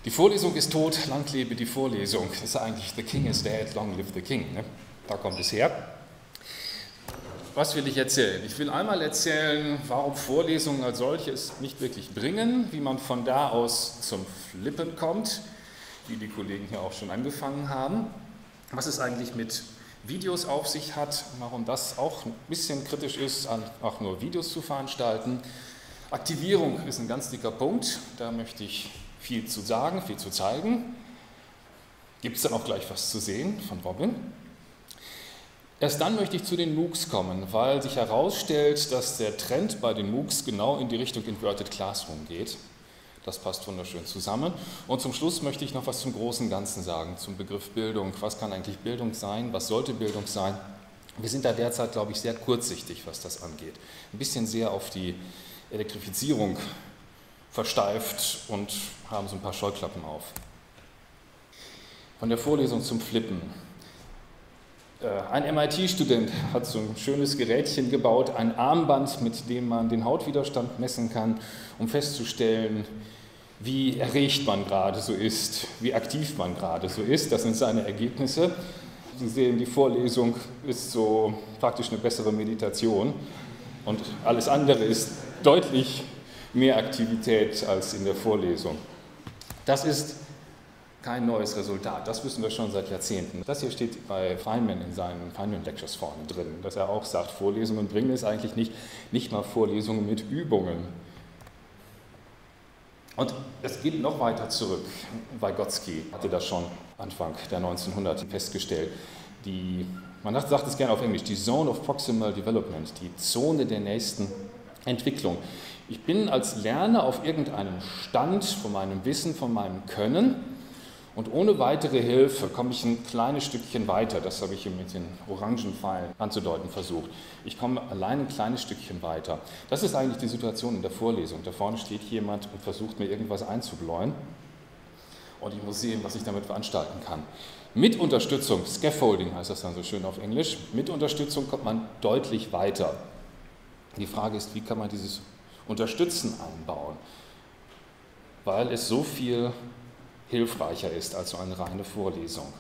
Die Vorlesung ist tot, lang lebe die Vorlesung. Das ist eigentlich The King is dead, long live the King. Ne? Da kommt es her. Was will ich erzählen? Ich will einmal erzählen, warum Vorlesungen als solche es nicht wirklich bringen, wie man von da aus zum Flippen kommt, wie die Kollegen hier auch schon angefangen haben, was es eigentlich mit Videos auf sich hat, warum das auch ein bisschen kritisch ist, auch nur Videos zu veranstalten. Aktivierung ist ein ganz dicker Punkt, da möchte ich viel zu sagen, viel zu zeigen. Gibt es dann auch gleich was zu sehen von Robin. Erst dann möchte ich zu den MOOCs kommen, weil sich herausstellt, dass der Trend bei den MOOCs genau in die Richtung Inverted Classroom geht. Das passt wunderschön zusammen. Und zum Schluss möchte ich noch was zum großen Ganzen sagen, zum Begriff Bildung. Was kann eigentlich Bildung sein? Was sollte Bildung sein? Wir sind da derzeit, glaube ich, sehr kurzsichtig, was das angeht. Ein bisschen sehr auf die Elektrifizierung versteift und haben so ein paar Scheuklappen auf. Von der Vorlesung zum Flippen. Ein MIT-Student hat so ein schönes Gerätchen gebaut, ein Armband, mit dem man den Hautwiderstand messen kann, um festzustellen, wie erregt man gerade so ist, wie aktiv man gerade so ist. Das sind seine Ergebnisse. Sie sehen, die Vorlesung ist so praktisch eine bessere Meditation und alles andere ist deutlich mehr Aktivität als in der Vorlesung. Das ist kein neues Resultat, das wissen wir schon seit Jahrzehnten. Das hier steht bei Feynman in seinen Feynman Lectures vorne drin, dass er auch sagt, Vorlesungen bringen es eigentlich nicht mal Vorlesungen mit Übungen. Und es geht noch weiter zurück. Vygotsky hatte das schon Anfang der 1900 festgestellt. Man sagt es gerne auf Englisch, die Zone of Proximal Development, die Zone der nächsten Entwicklung. Ich bin als Lerner auf irgendeinem Stand von meinem Wissen, von meinem Können und ohne weitere Hilfe komme ich ein kleines Stückchen weiter. Das habe ich hier mit den orangen Pfeilen anzudeuten versucht. Ich komme allein ein kleines Stückchen weiter. Das ist eigentlich die Situation in der Vorlesung. Da vorne steht jemand und versucht mir irgendwas einzubläuen und ich muss sehen, was ich damit veranstalten kann. Mit Unterstützung, Scaffolding heißt das dann so schön auf Englisch, mit Unterstützung kommt man deutlich weiter. Die Frage ist, wie kann man dieses Unterstützen einbauen, weil es so viel hilfreicher ist als so eine reine Vorlesung.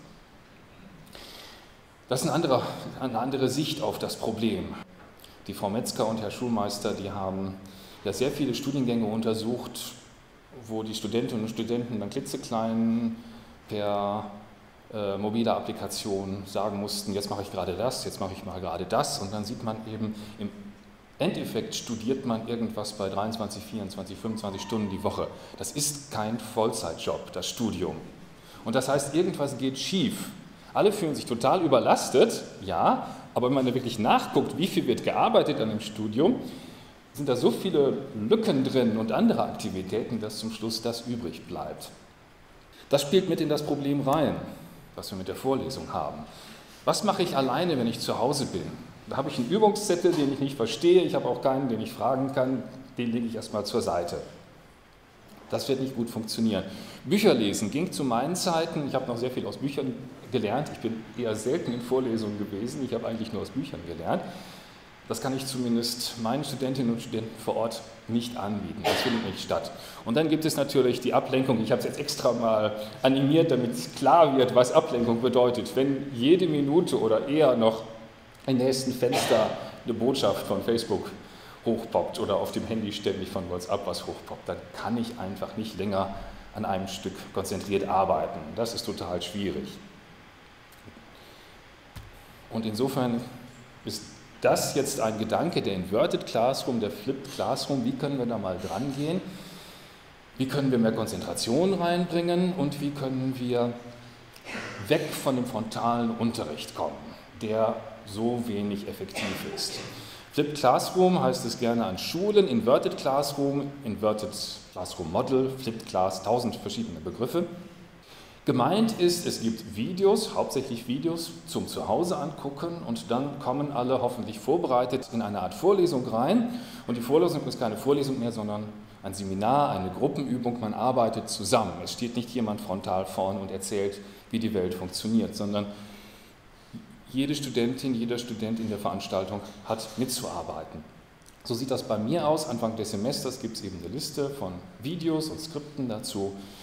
Das ist eine andere Sicht auf das Problem. Die Frau Metzger und Herr Schulmeister, die haben ja sehr viele Studiengänge untersucht, wo die Studentinnen und Studenten dann klitzeklein per mobile Applikation sagen mussten, jetzt mache ich gerade das, jetzt mache ich mal gerade das, und dann sieht man eben, im Endeffekt studiert man irgendwas bei 23, 24, 25 Stunden die Woche. Das ist kein Vollzeitjob, das Studium. Und das heißt, irgendwas geht schief. Alle fühlen sich total überlastet, ja, aber wenn man da wirklich nachguckt, wie viel wird gearbeitet an dem Studium, sind da so viele Lücken drin und andere Aktivitäten, dass zum Schluss das übrig bleibt. Das spielt mit in das Problem rein, was wir mit der Vorlesung haben. Was mache ich alleine, wenn ich zu Hause bin? Da habe ich einen Übungszettel, den ich nicht verstehe, ich habe auch keinen, den ich fragen kann, den lege ich erstmal zur Seite. Das wird nicht gut funktionieren. Bücher lesen ging zu meinen Zeiten, ich habe noch sehr viel aus Büchern gelernt, ich bin eher selten in Vorlesungen gewesen, ich habe eigentlich nur aus Büchern gelernt. Das kann ich zumindest meinen Studentinnen und Studenten vor Ort nicht anbieten, das findet nicht statt. Und dann gibt es natürlich die Ablenkung, ich habe es jetzt extra mal animiert, damit es klar wird, was Ablenkung bedeutet. Wenn jede Minute oder eher noch im nächsten Fenster eine Botschaft von Facebook hochpoppt oder auf dem Handy ständig von WhatsApp was hochpoppt, dann kann ich einfach nicht länger an einem Stück konzentriert arbeiten. Das ist total schwierig. Und insofern ist das jetzt ein Gedanke, der Inverted Classroom, der Flipped Classroom, wie können wir da mal dran gehen? Wie können wir mehr Konzentration reinbringen und wie können wir weg von dem frontalen Unterricht kommen, der so wenig effektiv ist. Flipped Classroom heißt es gerne an Schulen, Inverted Classroom Model, Flipped Class, 1000 verschiedene Begriffe. Gemeint ist, es gibt Videos, hauptsächlich Videos zum Zuhause angucken und dann kommen alle hoffentlich vorbereitet in eine Art Vorlesung rein und die Vorlesung ist keine Vorlesung mehr, sondern ein Seminar, eine Gruppenübung, man arbeitet zusammen. Es steht nicht jemand frontal vorne und erzählt, wie die Welt funktioniert, sondern jede Studentin, jeder Student in der Veranstaltung hat mitzuarbeiten. So sieht das bei mir aus. Anfang des Semesters gibt es eben eine Liste von Videos und Skripten dazu.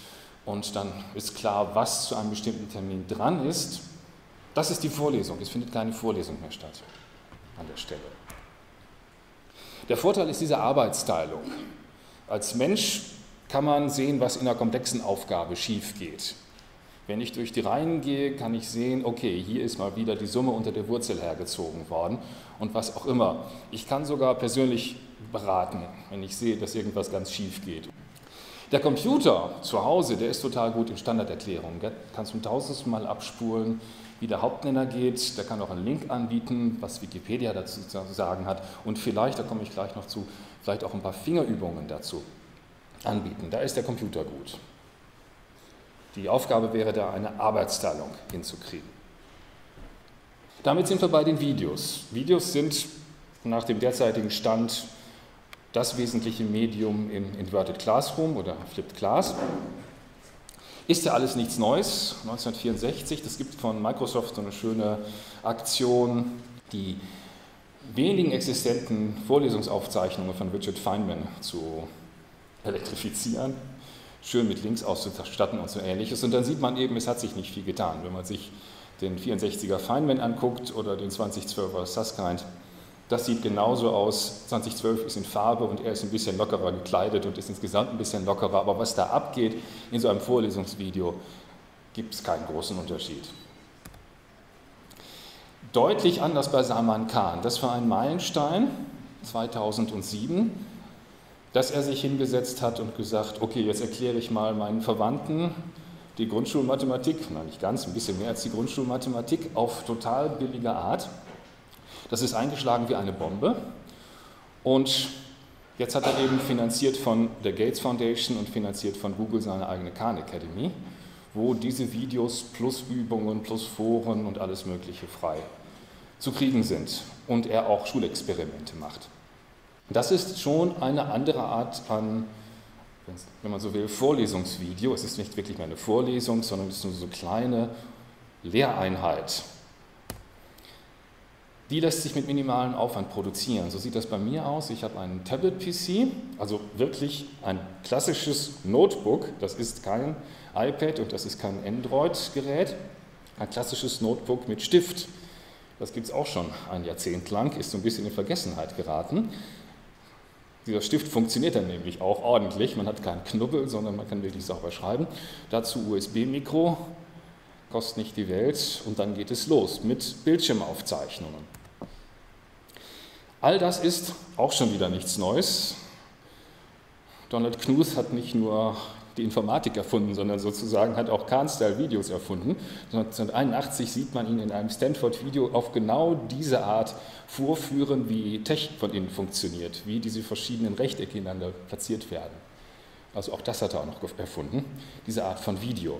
und dann ist klar, was zu einem bestimmten Termin dran ist. Das ist die Vorlesung. Es findet keine Vorlesung mehr statt an der Stelle. Der Vorteil ist diese Arbeitsteilung. Als Mensch kann man sehen, was in einer komplexen Aufgabe schief geht. Wenn ich durch die Reihen gehe, kann ich sehen, okay, hier ist mal wieder die Summe unter der Wurzel hergezogen worden und was auch immer. Ich kann sogar persönlich beraten, wenn ich sehe, dass irgendwas ganz schief geht. Der Computer zu Hause, der ist total gut in Standarderklärungen. Der kann zum tausendsten Mal abspulen, wie der Hauptnenner geht. Der kann auch einen Link anbieten, was Wikipedia dazu zu sagen hat. Und vielleicht, da komme ich gleich noch zu, vielleicht auch ein paar Fingerübungen dazu anbieten. Da ist der Computer gut. Die Aufgabe wäre da, eine Arbeitsteilung hinzukriegen. Damit sind wir bei den Videos. Videos sind nach dem derzeitigen Stand das wesentliche Medium im Inverted Classroom oder Flipped Class. Ist ja alles nichts Neues, 1964, das gibt von Microsoft so eine schöne Aktion, die wenigen existenten Vorlesungsaufzeichnungen von Richard Feynman zu elektrifizieren, schön mit Links auszustatten und so Ähnliches. Und dann sieht man eben, es hat sich nicht viel getan. Wenn man sich den 64er Feynman anguckt oder den 2012er Susskind, das sieht genauso aus. 2012 ist in Farbe und er ist ein bisschen lockerer gekleidet und ist insgesamt ein bisschen lockerer. Aber was da abgeht in so einem Vorlesungsvideo, gibt es keinen großen Unterschied. Deutlich anders bei Salman Khan. Das war ein Meilenstein 2007, dass er sich hingesetzt hat und gesagt, okay, jetzt erkläre ich mal meinen Verwandten die Grundschulmathematik, nein, nicht ganz, ein bisschen mehr als die Grundschulmathematik, auf total billige Art. Das ist eingeschlagen wie eine Bombe und jetzt hat er eben finanziert von der Gates Foundation und finanziert von Google seine eigene Khan Academy, wo diese Videos plus Übungen, plus Foren und alles Mögliche frei zu kriegen sind und er auch Schulexperimente macht. Das ist schon eine andere Art an, wenn man so will, Vorlesungsvideo. Es ist nicht wirklich mehr eine Vorlesung, sondern es ist nur so eine kleine Lehreinheit. Die lässt sich mit minimalem Aufwand produzieren. So sieht das bei mir aus. Ich habe einen Tablet-PC, also wirklich ein klassisches Notebook. Das ist kein iPad und das ist kein Android-Gerät. Ein klassisches Notebook mit Stift. Das gibt es auch schon ein Jahrzehnt lang, ist so ein bisschen in Vergessenheit geraten. Dieser Stift funktioniert dann nämlich auch ordentlich. Man hat keinen Knubbel, sondern man kann wirklich sauber schreiben. Dazu USB-Mikro, kostet nicht die Welt und dann geht es los mit Bildschirmaufzeichnungen. All das ist auch schon wieder nichts Neues. Donald Knuth hat nicht nur die Informatik erfunden, sondern sozusagen hat auch Khan-Style-Videos erfunden. 1981 sieht man ihn in einem Stanford-Video auf genau diese Art vorführen, wie Technik von innen funktioniert, wie diese verschiedenen Rechtecke ineinander platziert werden. Also auch das hat er auch noch erfunden, diese Art von Video.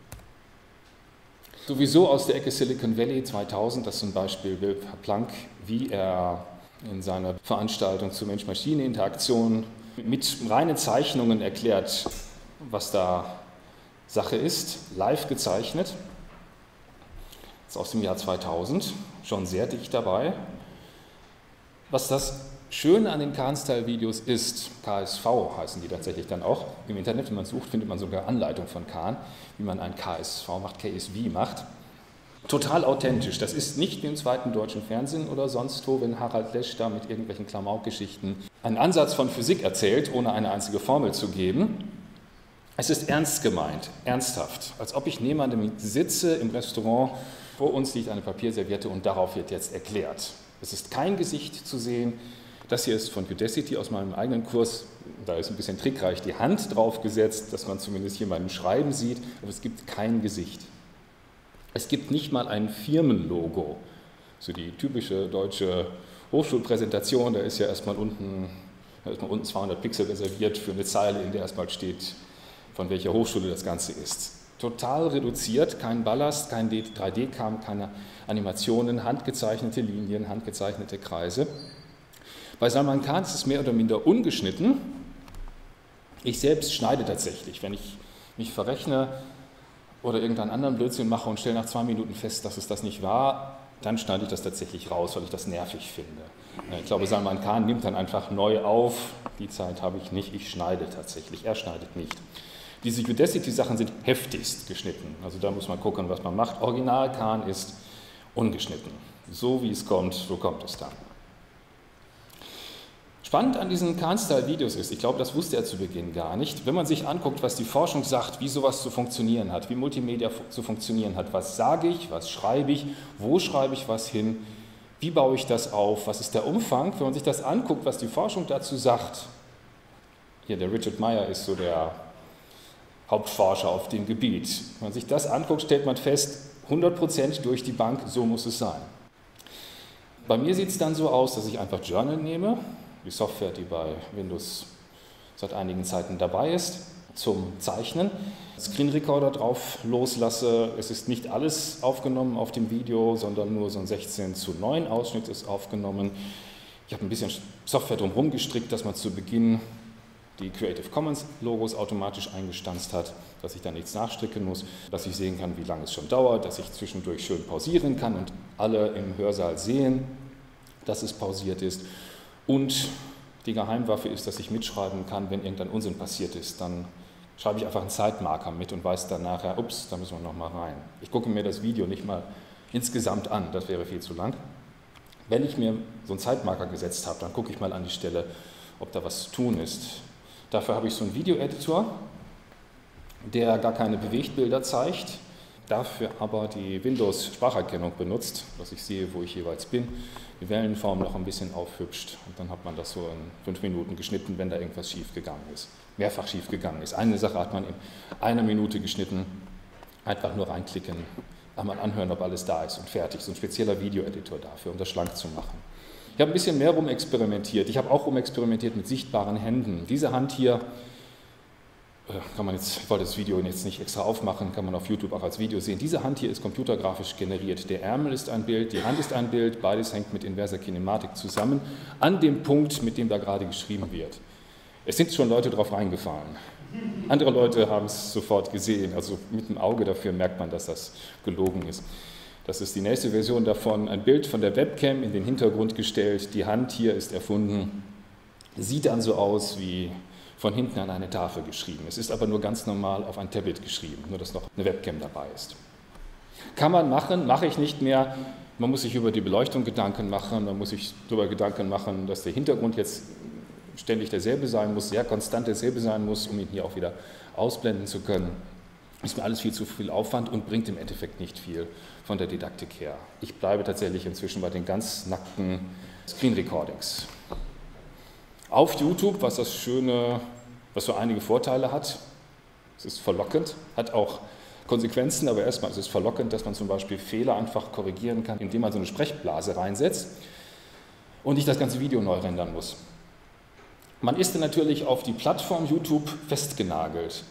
Sowieso aus der Ecke Silicon Valley 2000, das ist zum Beispiel Bill Planck, wie er in seiner Veranstaltung zur Mensch-Maschine-Interaktion mit reinen Zeichnungen erklärt, was da Sache ist, live gezeichnet. Das ist aus dem Jahr 2000, schon sehr dicht dabei. Was das Schöne an den Khan-Style-Videos ist, KSV heißen die tatsächlich dann auch, im Internet, wenn man sucht, findet man sogar Anleitung von Khan, wie man ein KSV macht, KSV macht. Total authentisch, das ist nicht wie im zweiten deutschen Fernsehen oder sonst wo, wenn Harald Lesch da mit irgendwelchen Klamauk-Geschichten einen Ansatz von Physik erzählt, ohne eine einzige Formel zu geben. Es ist ernst gemeint, ernsthaft, als ob ich neben einem sitze im Restaurant, vor uns liegt eine Papierserviette und darauf wird jetzt erklärt. Es ist kein Gesicht zu sehen. Das hier ist von Udacity aus meinem eigenen Kurs, da ist ein bisschen trickreich die Hand draufgesetzt, dass man zumindest hier meinem Schreiben sieht, aber es gibt kein Gesicht. Es gibt nicht mal ein Firmenlogo, so die typische deutsche Hochschulpräsentation, da ist ja erstmal unten 200 Pixel reserviert für eine Zeile, in der erstmal steht, von welcher Hochschule das Ganze ist. Total reduziert, kein Ballast, kein 3D-Kram, keine Animationen, handgezeichnete Linien, handgezeichnete Kreise. Bei Salman Khan ist es mehr oder minder ungeschnitten. Ich selbst schneide tatsächlich, wenn ich mich verrechne oder irgendeinen anderen Blödsinn mache und stelle nach 2 Minuten fest, dass es das nicht war, dann schneide ich das tatsächlich raus, weil ich das nervig finde. Ich glaube, Salman Khan nimmt dann einfach neu auf. Die Zeit habe ich nicht, ich schneide tatsächlich, er schneidet nicht. Diese Udacity-Sachen sind heftigst geschnitten. Also da muss man gucken, was man macht. Original Khan ist ungeschnitten. So wie es kommt, so kommt es dann. Spannend an diesen Khan-Style-Videos ist, ich glaube, das wusste er zu Beginn gar nicht, wenn man sich anguckt, was die Forschung sagt, wie sowas zu funktionieren hat, wie Multimedia zu funktionieren hat, was sage ich, was schreibe ich, wo schreibe ich was hin, wie baue ich das auf, was ist der Umfang, wenn man sich das anguckt, was die Forschung dazu sagt. Hier, der Richard Meyer ist so der Hauptforscher auf dem Gebiet. Wenn man sich das anguckt, stellt man fest, 100% durch die Bank, so muss es sein. Bei mir sieht es dann so aus, dass ich einfach Journal nehme, die Software, die bei Windows seit einigen Zeiten dabei ist, zum Zeichnen, Screen Recorder drauf loslasse. Es ist nicht alles aufgenommen auf dem Video, sondern nur so ein 16:9 Ausschnitt ist aufgenommen. Ich habe ein bisschen Software drumherum gestrickt, dass man zu Beginn die Creative Commons Logos automatisch eingestanzt hat, dass ich da nichts nachstricken muss, dass ich sehen kann, wie lange es schon dauert, dass ich zwischendurch schön pausieren kann und alle im Hörsaal sehen, dass es pausiert ist. Und die Geheimwaffe ist, dass ich mitschreiben kann, wenn irgendein Unsinn passiert ist. Dann schreibe ich einfach einen Zeitmarker mit und weiß dann nachher, ups, da müssen wir nochmal rein. Ich gucke mir das Video nicht mal insgesamt an, das wäre viel zu lang. Wenn ich mir so einen Zeitmarker gesetzt habe, dann gucke ich mal an die Stelle, ob da was zu tun ist. Dafür habe ich so einen Video-Editor, der gar keine Bewegtbilder zeigt, dafür aber die Windows-Spracherkennung benutzt, dass ich sehe, wo ich jeweils bin, die Wellenform noch ein bisschen aufhübscht und dann hat man das so in 5 Minuten geschnitten, wenn da irgendwas schief gegangen ist, mehrfach schief gegangen ist. Eine Sache hat man in 1 Minute geschnitten, einfach nur reinklicken, einmal anhören, ob alles da ist und fertig. So ein spezieller Video-Editor dafür, um das schlank zu machen. Ich habe ein bisschen mehr rumexperimentiert. Ich habe auch rumexperimentiert mit sichtbaren Händen. Diese Hand hier, kann man jetzt, ich wollte das Video jetzt nicht extra aufmachen, kann man auf YouTube auch als Video sehen. Diese Hand hier ist computergrafisch generiert. Der Ärmel ist ein Bild, die Hand ist ein Bild, beides hängt mit inverser Kinematik zusammen, an dem Punkt, mit dem da gerade geschrieben wird. Es sind schon Leute drauf reingefallen. Andere Leute haben es sofort gesehen, also mit dem Auge dafür merkt man, dass das gelogen ist. Das ist die nächste Version davon, ein Bild von der Webcam in den Hintergrund gestellt, die Hand hier ist erfunden, sieht dann so aus wie von hinten an eine Tafel geschrieben. Es ist aber nur ganz normal auf ein Tablet geschrieben, nur dass noch eine Webcam dabei ist. Kann man machen, mache ich nicht mehr. Man muss sich über die Beleuchtung Gedanken machen, man muss sich darüber Gedanken machen, dass der Hintergrund jetzt ständig derselbe sein muss, sehr konstant derselbe sein muss, um ihn hier auch wieder ausblenden zu können. Ist mir alles viel zu viel Aufwand und bringt im Endeffekt nicht viel von der Didaktik her. Ich bleibe tatsächlich inzwischen bei den ganz nackten Screen Recordings. Auf YouTube, was so einige Vorteile hat, es ist verlockend, hat auch Konsequenzen, aber erstmal ist es verlockend, dass man zum Beispiel Fehler einfach korrigieren kann, indem man so eine Sprechblase reinsetzt und nicht das ganze Video neu rendern muss. Man ist dann natürlich auf die Plattform YouTube festgenagelt.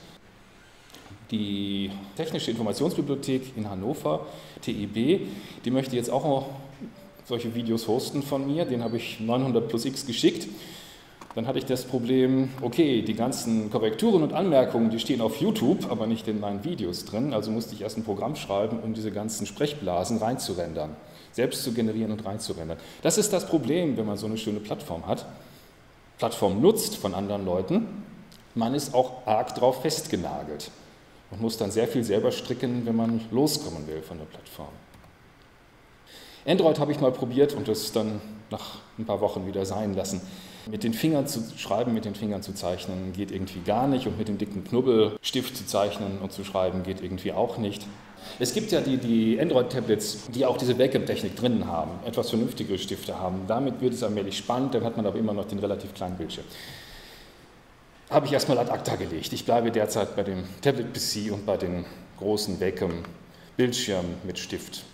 Die Technische Informationsbibliothek in Hannover, TIB, die möchte jetzt auch noch solche Videos hosten von mir, den habe ich 900 plus X geschickt. Dann hatte ich das Problem, okay, die ganzen Korrekturen und Anmerkungen, die stehen auf YouTube, aber nicht in meinen Videos drin, also musste ich erst ein Programm schreiben, um diese ganzen Sprechblasen reinzurendern, selbst zu generieren und reinzurendern. Das ist das Problem, wenn man so eine schöne Plattform hat, Plattform nutzt von anderen Leuten, man ist auch arg drauf festgenagelt und muss dann sehr viel selber stricken, wenn man loskommen will von der Plattform. Android habe ich mal probiert und das dann nach ein paar Wochen wieder sein lassen. Mit den Fingern zu schreiben, mit den Fingern zu zeichnen geht irgendwie gar nicht und mit dem dicken Knubbelstift zu zeichnen und zu schreiben geht irgendwie auch nicht. Es gibt ja die Android-Tablets, die auch diese Wacom-Technik drin haben, etwas vernünftigere Stifte haben. Damit wird es allmählich spannend, dann hat man aber immer noch den relativ kleinen Bildschirm. Habe ich erstmal ad acta gelegt. Ich bleibe derzeit bei dem Tablet-PC und bei den großen Wacom-Bildschirmen mit Stift.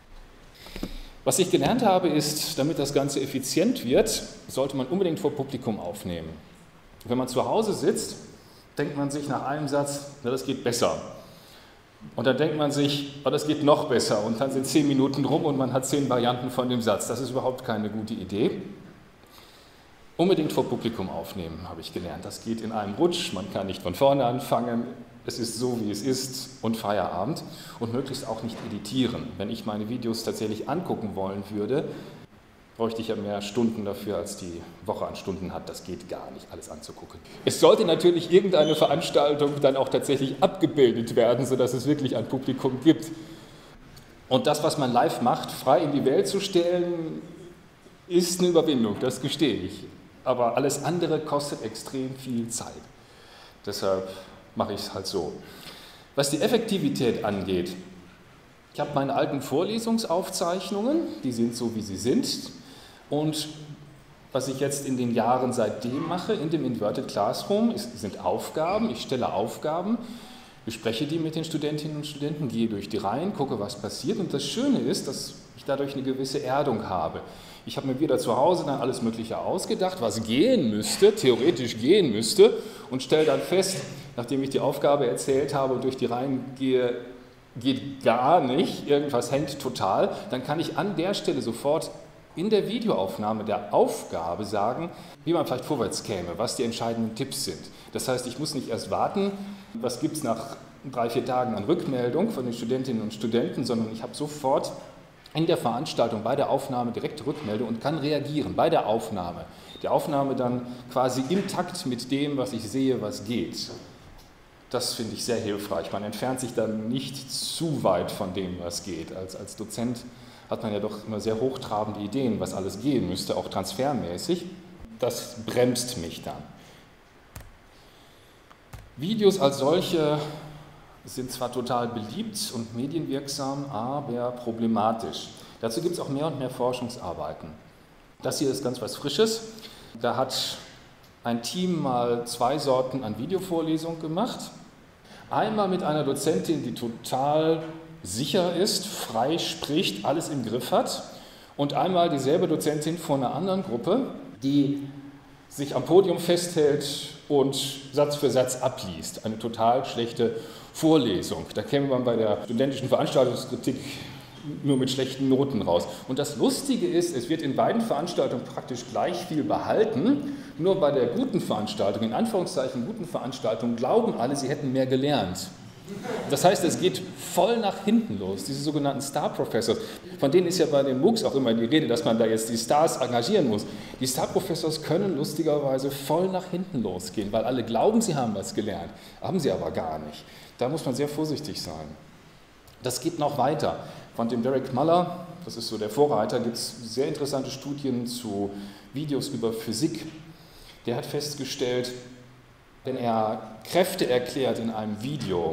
Was ich gelernt habe, ist, damit das Ganze effizient wird, sollte man unbedingt vor Publikum aufnehmen. Wenn man zu Hause sitzt, denkt man sich nach einem Satz, na, das geht besser. Und dann denkt man sich, oh, das geht noch besser. Und dann sind 10 Minuten rum und man hat 10 Varianten von dem Satz. Das ist überhaupt keine gute Idee. Unbedingt vor Publikum aufnehmen, habe ich gelernt. Das geht in einem Rutsch, man kann nicht von vorne anfangen. Es ist so, wie es ist und Feierabend und möglichst auch nicht editieren. Wenn ich meine Videos tatsächlich angucken wollen würde, bräuchte ich ja mehr Stunden dafür, als die Woche an Stunden hat. Das geht gar nicht, alles anzugucken. Es sollte natürlich irgendeine Veranstaltung dann auch tatsächlich abgebildet werden, sodass es wirklich ein Publikum gibt. Und das, was man live macht, frei in die Welt zu stellen, ist eine Überwindung, das gestehe ich. Aber alles andere kostet extrem viel Zeit. Deshalb mache ich es halt so. Was die Effektivität angeht, ich habe meine alten Vorlesungsaufzeichnungen, die sind so, wie sie sind. Und was ich jetzt in den Jahren seitdem mache, in dem Inverted Classroom, sind Aufgaben. Ich stelle Aufgaben, bespreche die mit den Studentinnen und Studenten, gehe durch die Reihen, gucke, was passiert. Und das Schöne ist, dass ich dadurch eine gewisse Erdung habe. Ich habe mir wieder zu Hause dann alles Mögliche ausgedacht, was gehen müsste, theoretisch gehen müsste, und stelle dann fest, nachdem ich die Aufgabe erzählt habe und durch die Reihen gehe, geht gar nicht, irgendwas hängt total, dann kann ich an der Stelle sofort in der Videoaufnahme der Aufgabe sagen, wie man vielleicht vorwärts käme, was die entscheidenden Tipps sind. Das heißt, ich muss nicht erst warten, was gibt es nach 3-4 Tagen an Rückmeldung von den Studentinnen und Studenten, sondern ich habe sofort in der Veranstaltung bei der Aufnahme direkte Rückmeldung und kann reagieren bei der Aufnahme. Die Aufnahme dann quasi im Takt mit dem, was ich sehe, was geht. Das finde ich sehr hilfreich. Man entfernt sich dann nicht zu weit von dem, was geht. Als Dozent hat man ja doch immer sehr hochtrabende Ideen, was alles gehen müsste, auch transfermäßig. Das bremst mich dann. Videos als solche sind zwar total beliebt und medienwirksam, aber problematisch. Dazu gibt es auch mehr und mehr Forschungsarbeiten. Das hier ist ganz was Frisches. Da hat ein Team mal 2 Sorten an Videovorlesungen gemacht. Einmal mit einer Dozentin, die total sicher ist, frei spricht, alles im Griff hat. Und einmal dieselbe Dozentin von einer anderen Gruppe, die sich am Podium festhält und Satz für Satz abliest. Eine total schlechte Vorlesung. Da käme man bei der studentischen Veranstaltungskritik nur mit schlechten Noten raus. Und das Lustige ist, es wird in beiden Veranstaltungen praktisch gleich viel behalten, nur bei der guten Veranstaltung, in Anführungszeichen guten Veranstaltung, glauben alle, sie hätten mehr gelernt. Das heißt, es geht voll nach hinten los, diese sogenannten Star Professors. Von denen ist ja bei den MOOCs auch immer die Rede, dass man da jetzt die Stars engagieren muss. Die Star Professors können lustigerweise voll nach hinten losgehen, weil alle glauben, sie haben was gelernt, haben sie aber gar nicht. Da muss man sehr vorsichtig sein. Das geht noch weiter. Von dem Derek Muller, das ist so der Vorreiter, gibt es sehr interessante Studien zu Videos über Physik. Der hat festgestellt, wenn er Kräfte erklärt in einem Video,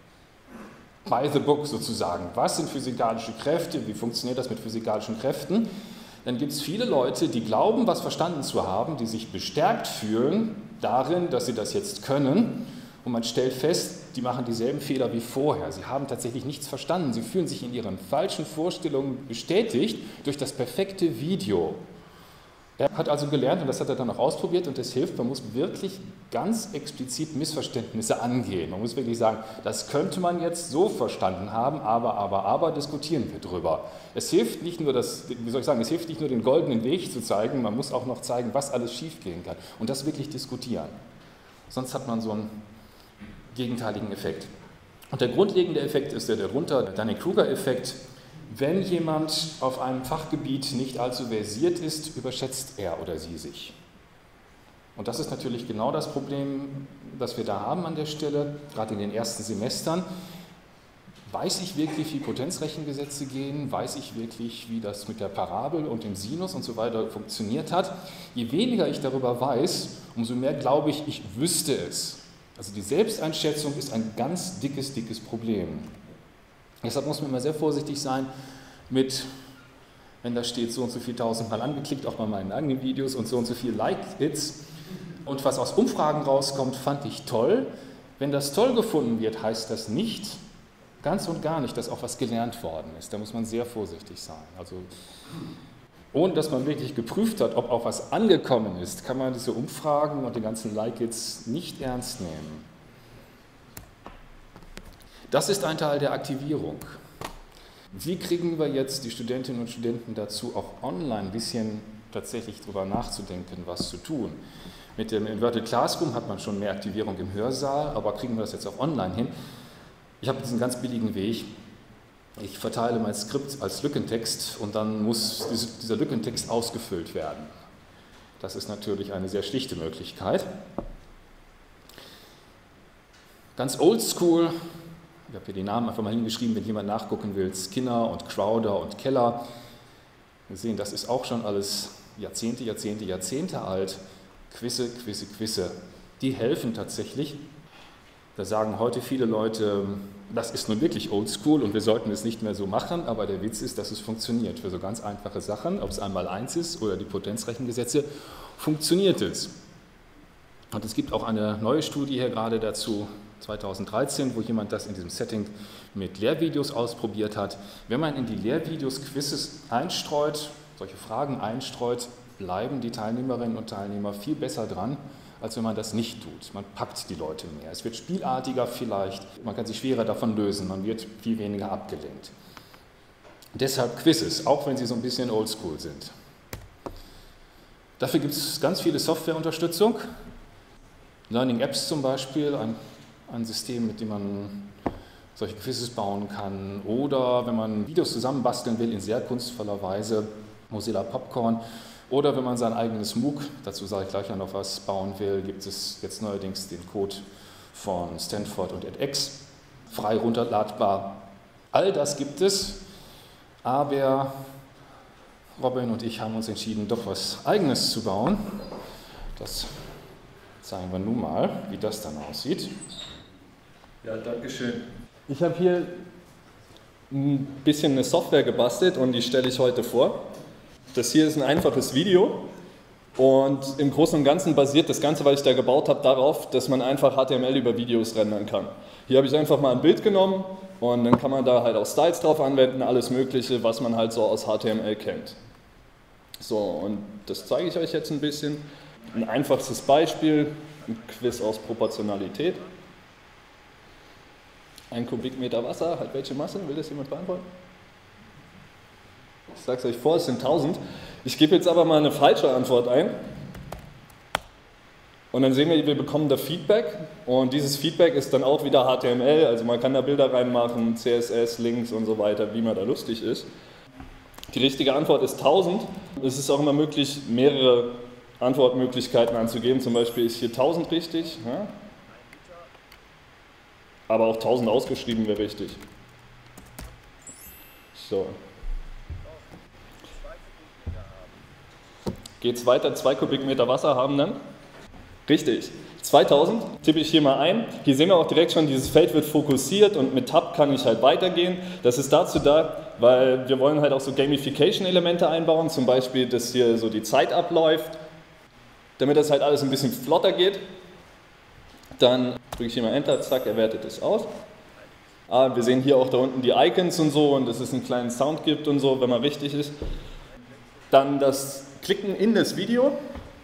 by the book sozusagen, was sind physikalische Kräfte, wie funktioniert das mit physikalischen Kräften, dann gibt es viele Leute, die glauben, was verstanden zu haben, die sich bestärkt fühlen darin, dass sie das jetzt können. Und man stellt fest, die machen dieselben Fehler wie vorher. Sie haben tatsächlich nichts verstanden. Sie fühlen sich in ihren falschen Vorstellungen bestätigt durch das perfekte Video. Er hat also gelernt, und das hat er dann auch ausprobiert, und das hilft, man muss wirklich ganz explizit Missverständnisse angehen. Man muss wirklich sagen, das könnte man jetzt so verstanden haben, aber diskutieren wir drüber. Es hilft nicht nur, es hilft nicht nur den goldenen Weg zu zeigen, man muss auch noch zeigen, was alles schiefgehen kann. Und das wirklich diskutieren. Sonst hat man so einen gegenteiligen Effekt. Und der grundlegende Effekt ist der darunter, der Dunning-Kruger-Effekt. Wenn jemand auf einem Fachgebiet nicht allzu versiert ist, überschätzt er oder sie sich. Und das ist natürlich genau das Problem, das wir da haben an der Stelle, gerade in den ersten Semestern. Weiß ich wirklich, wie Potenzrechengesetze gehen? Weiß ich wirklich, wie das mit der Parabel und dem Sinus und so weiter funktioniert hat? Je weniger ich darüber weiß, umso mehr glaube ich, ich wüsste es. Also die Selbsteinschätzung ist ein ganz dickes Problem. Deshalb muss man immer sehr vorsichtig sein mit, wenn da steht, so und so viel tausendmal angeklickt, auch bei meinen eigenen Videos und so viel Like-Hits. Und was aus Umfragen rauskommt, fand ich toll. Wenn das toll gefunden wird, heißt das nicht, ganz und gar nicht, dass auch was gelernt worden ist. Da muss man sehr vorsichtig sein. Also, ohne dass man wirklich geprüft hat, ob auch was angekommen ist, kann man diese Umfragen und die ganzen Like-Hits nicht ernst nehmen. Das ist ein Teil der Aktivierung. Wie kriegen wir jetzt die Studentinnen und Studenten dazu, auch online ein bisschen tatsächlich darüber nachzudenken, was zu tun? Mit dem Inverted Classroom hat man schon mehr Aktivierung im Hörsaal, aber kriegen wir das jetzt auch online hin? Ich habe diesen ganz billigen Weg. Ich verteile mein Skript als Lückentext und dann muss dieser Lückentext ausgefüllt werden. Das ist natürlich eine sehr schlichte Möglichkeit. Ganz oldschool, ich habe hier die Namen einfach mal hingeschrieben, wenn jemand nachgucken will, Skinner und Crowder und Keller. Wir sehen, das ist auch schon alles Jahrzehnte alt. Quizze, die helfen tatsächlich. Da sagen heute viele Leute, das ist nun wirklich oldschool und wir sollten es nicht mehr so machen, aber der Witz ist, dass es funktioniert. Für so ganz einfache Sachen, ob es einmal 1 ist oder die Potenzrechengesetze, funktioniert es. Und es gibt auch eine neue Studie hier gerade dazu, 2013, wo jemand das in diesem Setting mit Lehrvideos ausprobiert hat. Wenn man in die Lehrvideos Quizzes einstreut, solche Fragen einstreut, bleiben die Teilnehmerinnen und Teilnehmer viel besser dran, als wenn man das nicht tut. Man packt die Leute mehr. Es wird spielartiger vielleicht, man kann sich schwerer davon lösen, man wird viel weniger abgelenkt. Deshalb Quizzes, auch wenn sie so ein bisschen oldschool sind. Dafür gibt es ganz viele Softwareunterstützung. Learning Apps zum Beispiel, ein System, mit dem man solche Quizzes bauen kann. Oder wenn man Videos zusammenbasteln will in sehr kunstvoller Weise, Mozilla Popcorn. Oder wenn man sein eigenes MOOC, dazu sage ich gleich noch was, bauen will, gibt es jetzt neuerdings den Code von Stanford und edX, frei runterladbar. All das gibt es, aber Robin und ich haben uns entschieden, doch was Eigenes zu bauen. Das zeigen wir nun mal, wie das dann aussieht. Ja, danke schön. Ich habe hier ein bisschen eine Software gebastelt und die stelle ich heute vor. Das hier ist ein einfaches Video und im Großen und Ganzen basiert das Ganze, was ich da gebaut habe, darauf, dass man einfach HTML über Videos rendern kann. Hier habe ich einfach mal ein Bild genommen und dann kann man da halt auch Styles drauf anwenden, alles Mögliche, was man halt so aus HTML kennt. So, und das zeige ich euch jetzt ein bisschen. Ein einfachstes Beispiel, ein Quiz aus Proportionalität. 1 Kubikmeter Wasser hat welche Masse? Will das jemand beantworten? Ich sage es euch vor, es sind 1000. Ich gebe jetzt aber mal eine falsche Antwort ein. Und dann sehen wir bekommen da Feedback. Und dieses Feedback ist dann auch wieder HTML. Also man kann da Bilder reinmachen, CSS, Links und so weiter, wie man da lustig ist. Die richtige Antwort ist 1000. Es ist auch immer möglich, mehrere Antwortmöglichkeiten anzugeben. Zum Beispiel ist hier 1000 richtig. Ja? Aber auch 1000 ausgeschrieben wäre richtig. So. Geht es weiter? 2 Kubikmeter Wasser haben dann? Richtig. 2000 tippe ich hier mal ein. Hier sehen wir auch direkt schon, dieses Feld wird fokussiert und mit Tab kann ich halt weitergehen. Das ist dazu da, weil wir wollen halt auch so Gamification-Elemente einbauen, zum Beispiel, dass hier so die Zeit abläuft, damit das halt alles ein bisschen flotter geht. Dann drücke ich hier mal Enter, zack, er wertet es aus. Wir sehen hier auch da unten die Icons und so und dass es einen kleinen Sound gibt und so, wenn man richtig ist. Dann das Klicken in das Video.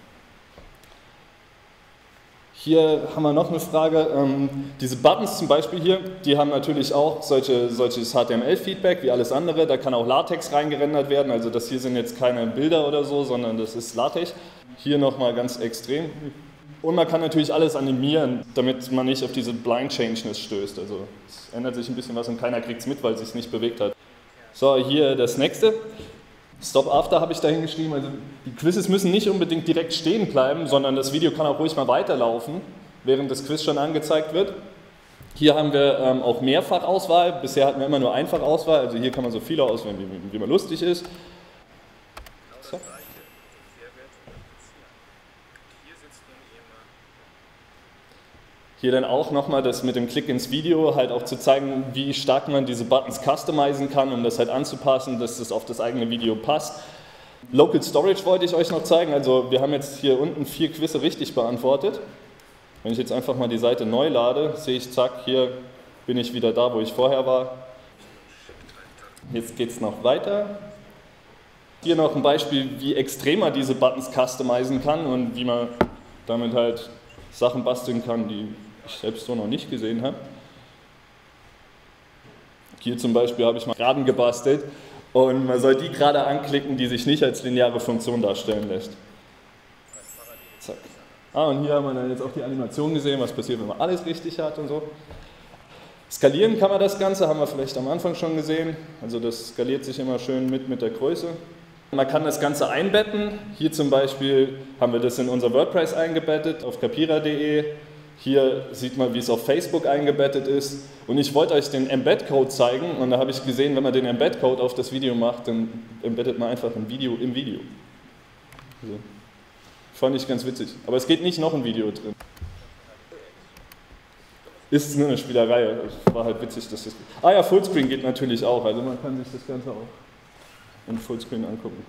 Hier haben wir noch eine Frage. Diese Buttons zum Beispiel hier, die haben natürlich auch solches HTML-Feedback wie alles andere. Da kann auch Latex reingerendert werden. Also das hier sind jetzt keine Bilder oder so, sondern das ist Latex. Hier nochmal ganz extrem. Und man kann natürlich alles animieren, damit man nicht auf diese Blind Changeness stößt. Also es ändert sich ein bisschen was und keiner kriegt es mit, weil es sich nicht bewegt hat. So, hier das nächste. Stop After habe ich da hingeschrieben. Also die Quizzes müssen nicht unbedingt direkt stehen bleiben, sondern das Video kann auch ruhig mal weiterlaufen, während das Quiz schon angezeigt wird. Hier haben wir auch Mehrfachauswahl. Bisher hatten wir immer nur Einfachauswahl. Also hier kann man so viele auswählen, wie man lustig ist. So. Hier dann auch nochmal das mit dem Klick ins Video halt auch zu zeigen, wie stark man diese Buttons customizen kann, um das halt anzupassen, dass das auf das eigene Video passt. Local Storage wollte ich euch noch zeigen, also wir haben jetzt hier unten 4 Quizze richtig beantwortet. Wenn ich jetzt einfach mal die Seite neu lade, sehe ich, zack, hier bin ich wieder da, wo ich vorher war. Jetzt geht es noch weiter. Hier noch ein Beispiel, wie extrem man diese Buttons customizen kann und wie man damit halt Sachen basteln kann, die ich selbst so noch nicht gesehen habe. Hier zum Beispiel habe ich mal Geraden gebastelt und man soll die gerade anklicken, die sich nicht als lineare Funktion darstellen lässt. Zack. Und hier haben wir dann jetzt auch die Animation gesehen, was passiert, wenn man alles richtig hat und so. Skalieren kann man das Ganze, haben wir vielleicht am Anfang schon gesehen. Also das skaliert sich immer schön mit der Größe. Man kann das Ganze einbetten. Hier zum Beispiel haben wir das in unser WordPress eingebettet auf capira.de. Hier sieht man, wie es auf Facebook eingebettet ist. Und ich wollte euch den Embed-Code zeigen und da habe ich gesehen, wenn man den Embed-Code auf das Video macht, dann embeddet man einfach ein Video im Video. Also, fand ich ganz witzig. Aber es geht nicht noch ein Video drin. Ist nur eine Spielerei. Es war halt witzig, dass das... Ah ja, Fullscreen geht natürlich auch. Also man kann sich das Ganze auch in Fullscreen angucken.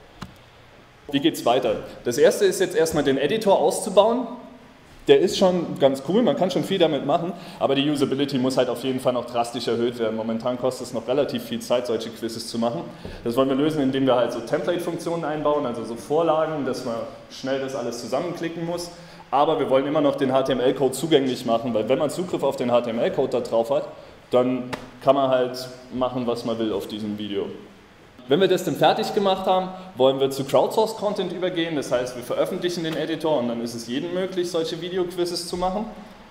Wie geht es weiter? Das erste ist jetzt erstmal den Editor auszubauen. Der ist schon ganz cool, man kann schon viel damit machen, aber die Usability muss halt auf jeden Fall noch drastisch erhöht werden. Momentan kostet es noch relativ viel Zeit, solche Quizzes zu machen. Das wollen wir lösen, indem wir halt so Template-Funktionen einbauen, also so Vorlagen, dass man schnell das alles zusammenklicken muss. Aber wir wollen immer noch den HTML-Code zugänglich machen, weil wenn man Zugriff auf den HTML-Code da drauf hat, dann kann man halt machen, was man will auf diesem Video. Wenn wir das dann fertig gemacht haben, wollen wir zu Crowdsource-Content übergehen. Das heißt, wir veröffentlichen den Editor und dann ist es jedem möglich, solche Videoquizzes zu machen.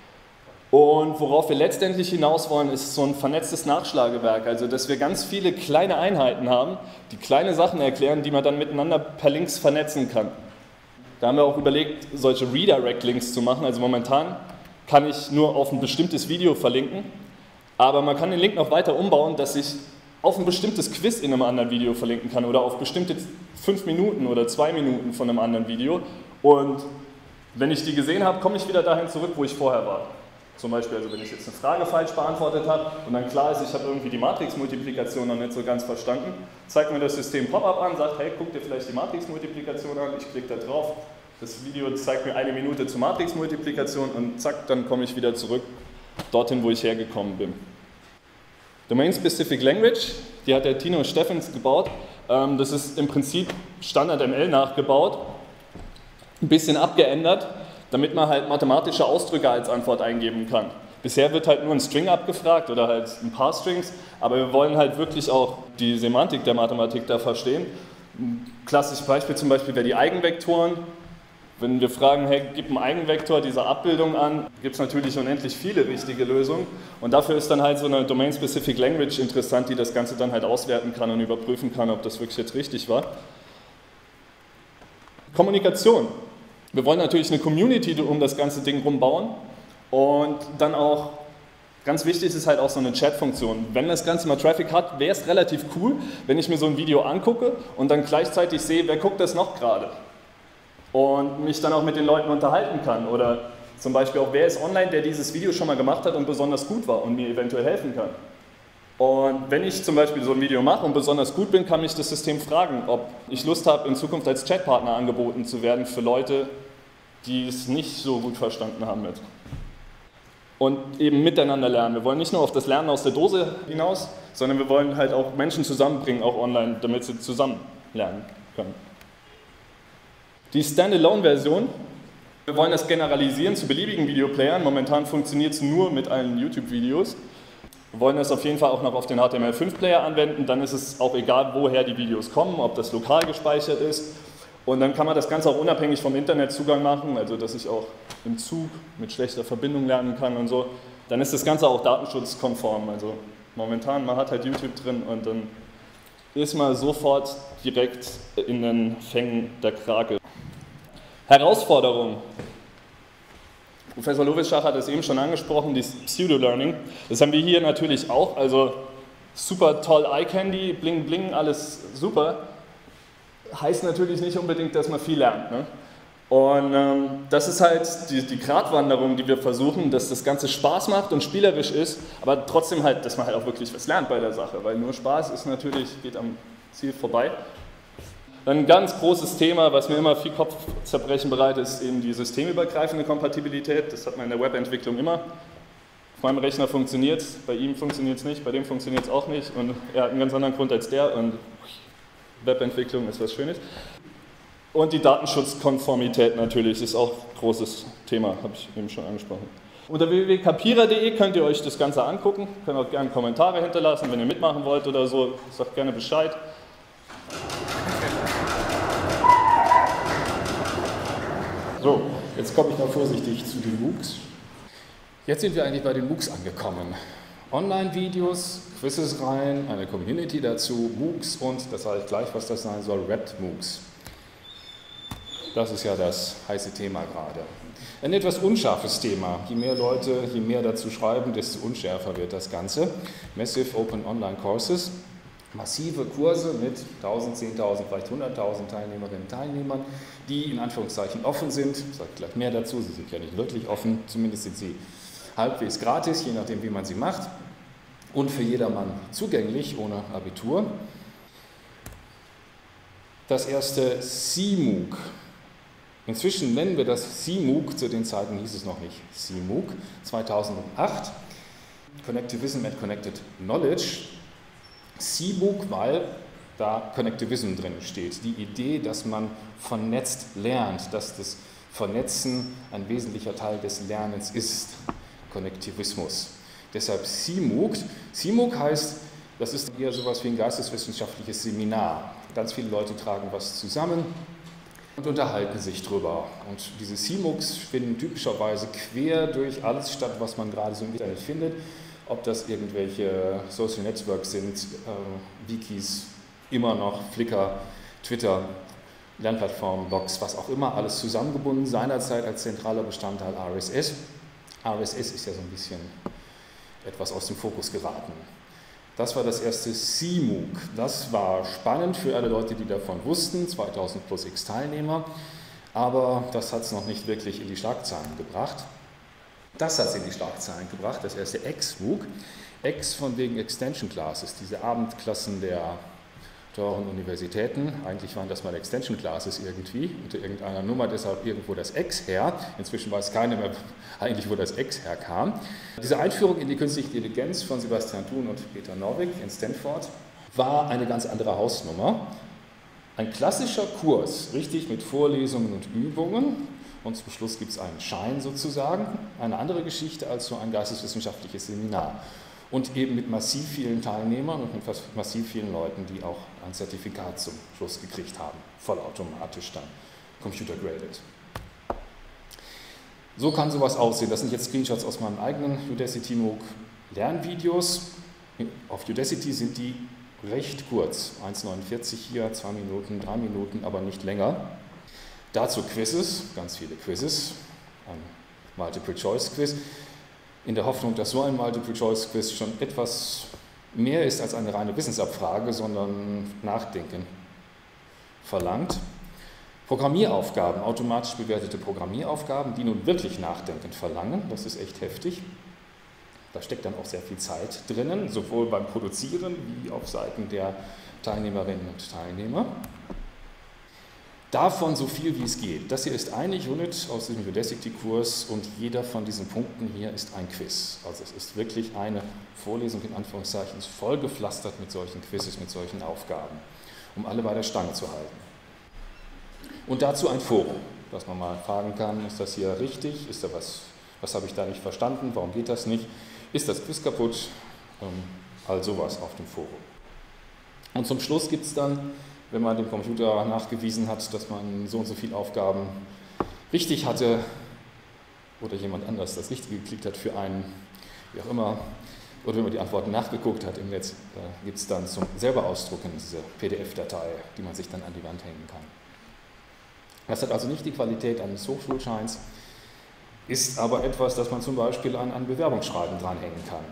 Und worauf wir letztendlich hinaus wollen, ist so ein vernetztes Nachschlagewerk. Also, dass wir ganz viele kleine Einheiten haben, die kleine Sachen erklären, die man dann miteinander per Links vernetzen kann. Da haben wir auch überlegt, solche Redirect-Links zu machen. Also momentan kann ich nur auf ein bestimmtes Video verlinken, aber man kann den Link noch weiter umbauen, dass ich auf ein bestimmtes Quiz in einem anderen Video verlinken kann oder auf bestimmte 5 Minuten oder 2 Minuten von einem anderen Video. Und wenn ich die gesehen habe, komme ich wieder dahin zurück, wo ich vorher war. Zum Beispiel, also wenn ich jetzt eine Frage falsch beantwortet habe und dann klar ist, ich habe irgendwie die Matrixmultiplikation noch nicht so ganz verstanden, zeigt mir das System Pop-up an, sagt, hey, guck dir vielleicht die Matrixmultiplikation an, ich klicke da drauf, das Video zeigt mir 1 Minute zur Matrixmultiplikation und zack, dann komme ich wieder zurück dorthin, wo ich hergekommen bin. Domain-Specific Language, die hat der Tino Steffens gebaut. Das ist im Prinzip Standard-ML nachgebaut, ein bisschen abgeändert, damit man halt mathematische Ausdrücke als Antwort eingeben kann. Bisher wird halt nur ein String abgefragt oder halt ein paar Strings, aber wir wollen halt wirklich auch die Semantik der Mathematik da verstehen. Ein klassisches Beispiel zum Beispiel wäre die Eigenvektoren. Wenn wir fragen, hey, gib einen Eigenvektor dieser Abbildung an, gibt es natürlich unendlich viele richtige Lösungen und dafür ist dann halt so eine Domain-Specific Language interessant, die das Ganze dann halt auswerten kann und überprüfen kann, ob das wirklich jetzt richtig war. Kommunikation. Wir wollen natürlich eine Community um das ganze Ding rumbauen und dann auch, ganz wichtig ist halt auch so eine Chat-Funktion. Wenn das Ganze mal Traffic hat, wäre es relativ cool, wenn ich mir so ein Video angucke und dann gleichzeitig sehe, wer guckt das noch gerade. Und mich dann auch mit den Leuten unterhalten kann oder zum Beispiel auch, wer ist online, der dieses Video schon mal gemacht hat und besonders gut war und mir eventuell helfen kann. Und wenn ich zum Beispiel so ein Video mache und besonders gut bin, kann mich das System fragen, ob ich Lust habe, in Zukunft als Chatpartner angeboten zu werden für Leute, die es nicht so gut verstanden haben mit. Und eben miteinander lernen. Wir wollen nicht nur auf das Lernen aus der Dose hinaus, sondern wir wollen halt auch Menschen zusammenbringen, auch online, damit sie zusammen lernen können. Die Standalone-Version, wir wollen das generalisieren zu beliebigen Videoplayern. Momentan funktioniert es nur mit allen YouTube-Videos. Wir wollen das auf jeden Fall auch noch auf den HTML5-Player anwenden. Dann ist es auch egal, woher die Videos kommen, ob das lokal gespeichert ist. Und dann kann man das Ganze auch unabhängig vom Internetzugang machen, also dass ich auch im Zug mit schlechter Verbindung lernen kann und so. Dann ist das Ganze auch datenschutzkonform. Also momentan, man hat halt YouTube drin und dann ist man sofort direkt in den Fängen der Krake. Herausforderung. Professor Lovischach hat es eben schon angesprochen, das Pseudo-Learning. Das haben wir hier natürlich auch, also super toll Eye Candy, bling bling, alles super. Heißt natürlich nicht unbedingt, dass man viel lernt. Ne? Und das ist halt die Gratwanderung, die wir versuchen, dass das Ganze Spaß macht und spielerisch ist, aber trotzdem halt, dass man halt auch wirklich was lernt bei der Sache, weil nur Spaß ist natürlich, geht am Ziel vorbei. Dann ein ganz großes Thema, was mir immer viel Kopfzerbrechen bereitet, ist eben die systemübergreifende Kompatibilität. Das hat man in der Webentwicklung immer. Auf meinem Rechner funktioniert es, bei ihm funktioniert es nicht, bei dem funktioniert es auch nicht und er hat einen ganz anderen Grund als der und Webentwicklung ist was Schönes. Und die Datenschutzkonformität natürlich ist auch ein großes Thema, habe ich eben schon angesprochen. Unter www.capira.de könnt ihr euch das Ganze angucken, könnt auch gerne Kommentare hinterlassen, wenn ihr mitmachen wollt oder so, sagt gerne Bescheid. So, jetzt komme ich mal vorsichtig zu den MOOCs. Jetzt sind wir eigentlich bei den MOOCs angekommen. Online-Videos, Quizzes rein, eine Community dazu, MOOCs und, das sage ich gleich, was das sein soll, Red-MOOCs. Das ist ja das heiße Thema gerade. Ein etwas unscharfes Thema. Je mehr Leute, je mehr dazu schreiben, desto unschärfer wird das Ganze. Massive Open Online Courses. Massive Kurse mit 1000, 10.000, vielleicht 100.000 Teilnehmerinnen und Teilnehmern, die in Anführungszeichen offen sind. Ich sage gleich mehr dazu, sie sind ja nicht wirklich offen, zumindest sind sie halbwegs gratis, je nachdem wie man sie macht. Und für jedermann zugänglich, ohne Abitur. Das erste CMOOC. Inzwischen nennen wir das CMOOC, zu den Zeiten hieß es noch nicht CMOOC, 2008. Connectivism and Connected Knowledge. CMOOC, weil da Connectivism drin steht. Die Idee, dass man vernetzt lernt, dass das Vernetzen ein wesentlicher Teil des Lernens ist. Konnektivismus. Deshalb CMOOC. CMOOC heißt, das ist eher sowas wie ein geisteswissenschaftliches Seminar. Ganz viele Leute tragen was zusammen und unterhalten sich drüber. Und diese CMOOCs finden typischerweise quer durch alles statt, was man gerade so im Internet findet. Ob das irgendwelche Social Networks sind, Wikis, immer noch, Flickr, Twitter, Lernplattformen, Blogs, was auch immer, alles zusammengebunden, seinerzeit als zentraler Bestandteil RSS. RSS ist ja so ein bisschen etwas aus dem Fokus geraten. Das war das erste CMOOC. Das war spannend für alle Leute, die davon wussten, 2000 plus x Teilnehmer, aber das hat es noch nicht wirklich in die Schlagzeilen gebracht. Das hat es in die Schlagzeilen gebracht, das erste XMOOC. X von wegen Extension Classes, diese Abendklassen der teuren Universitäten. Eigentlich waren das mal Extension Classes irgendwie, unter irgendeiner Nummer, deshalb irgendwo das X her. Inzwischen weiß keiner mehr eigentlich, wo das X herkam. Diese Einführung in die künstliche Intelligenz von Sebastian Thun und Peter Norvig in Stanford war eine ganz andere Hausnummer. Ein klassischer Kurs, richtig mit Vorlesungen und Übungen. Und zum Schluss gibt es einen Schein sozusagen, eine andere Geschichte als so ein geisteswissenschaftliches Seminar. Und eben mit massiv vielen Teilnehmern und mit massiv vielen Leuten, die auch ein Zertifikat zum Schluss gekriegt haben, vollautomatisch dann, computer-graded. So kann sowas aussehen. Das sind jetzt Screenshots aus meinem eigenen Udacity MOOC Lernvideos. Auf Udacity sind die recht kurz, 1,49 hier, 2 Minuten, 3 Minuten, aber nicht länger. Dazu Quizzes, ganz viele Quizzes, ein Multiple-Choice-Quiz, in der Hoffnung, dass so ein Multiple-Choice-Quiz schon etwas mehr ist als eine reine Wissensabfrage, sondern Nachdenken verlangt. Programmieraufgaben, automatisch bewertete Programmieraufgaben, die nun wirklich Nachdenken verlangen, das ist echt heftig. Da steckt dann auch sehr viel Zeit drinnen, sowohl beim Produzieren wie auf Seiten der Teilnehmerinnen und Teilnehmer. Davon so viel wie es geht. Das hier ist eine Unit aus dem Udacity-Kurs und jeder von diesen Punkten hier ist ein Quiz. Also es ist wirklich eine Vorlesung in Anführungszeichen, ist vollgepflastert mit solchen Quizzes, mit solchen Aufgaben, um alle bei der Stange zu halten. Und dazu ein Forum, dass man mal fragen kann, ist das hier richtig, ist da was habe ich da nicht verstanden, warum geht das nicht, ist das Quiz kaputt, all sowas auf dem Forum. Und zum Schluss gibt es dann, wenn man dem Computer nachgewiesen hat, dass man so und so viele Aufgaben richtig hatte oder jemand anders das Richtige geklickt hat für einen, wie auch immer, oder wenn man die Antworten nachgeguckt hat im Netz, gibt es dann zum selber ausdrucken diese PDF-Datei, die man sich dann an die Wand hängen kann. Das hat also nicht die Qualität eines Hochschulscheins, ist aber etwas, das man zum Beispiel an ein Bewerbungsschreiben dranhängen kann.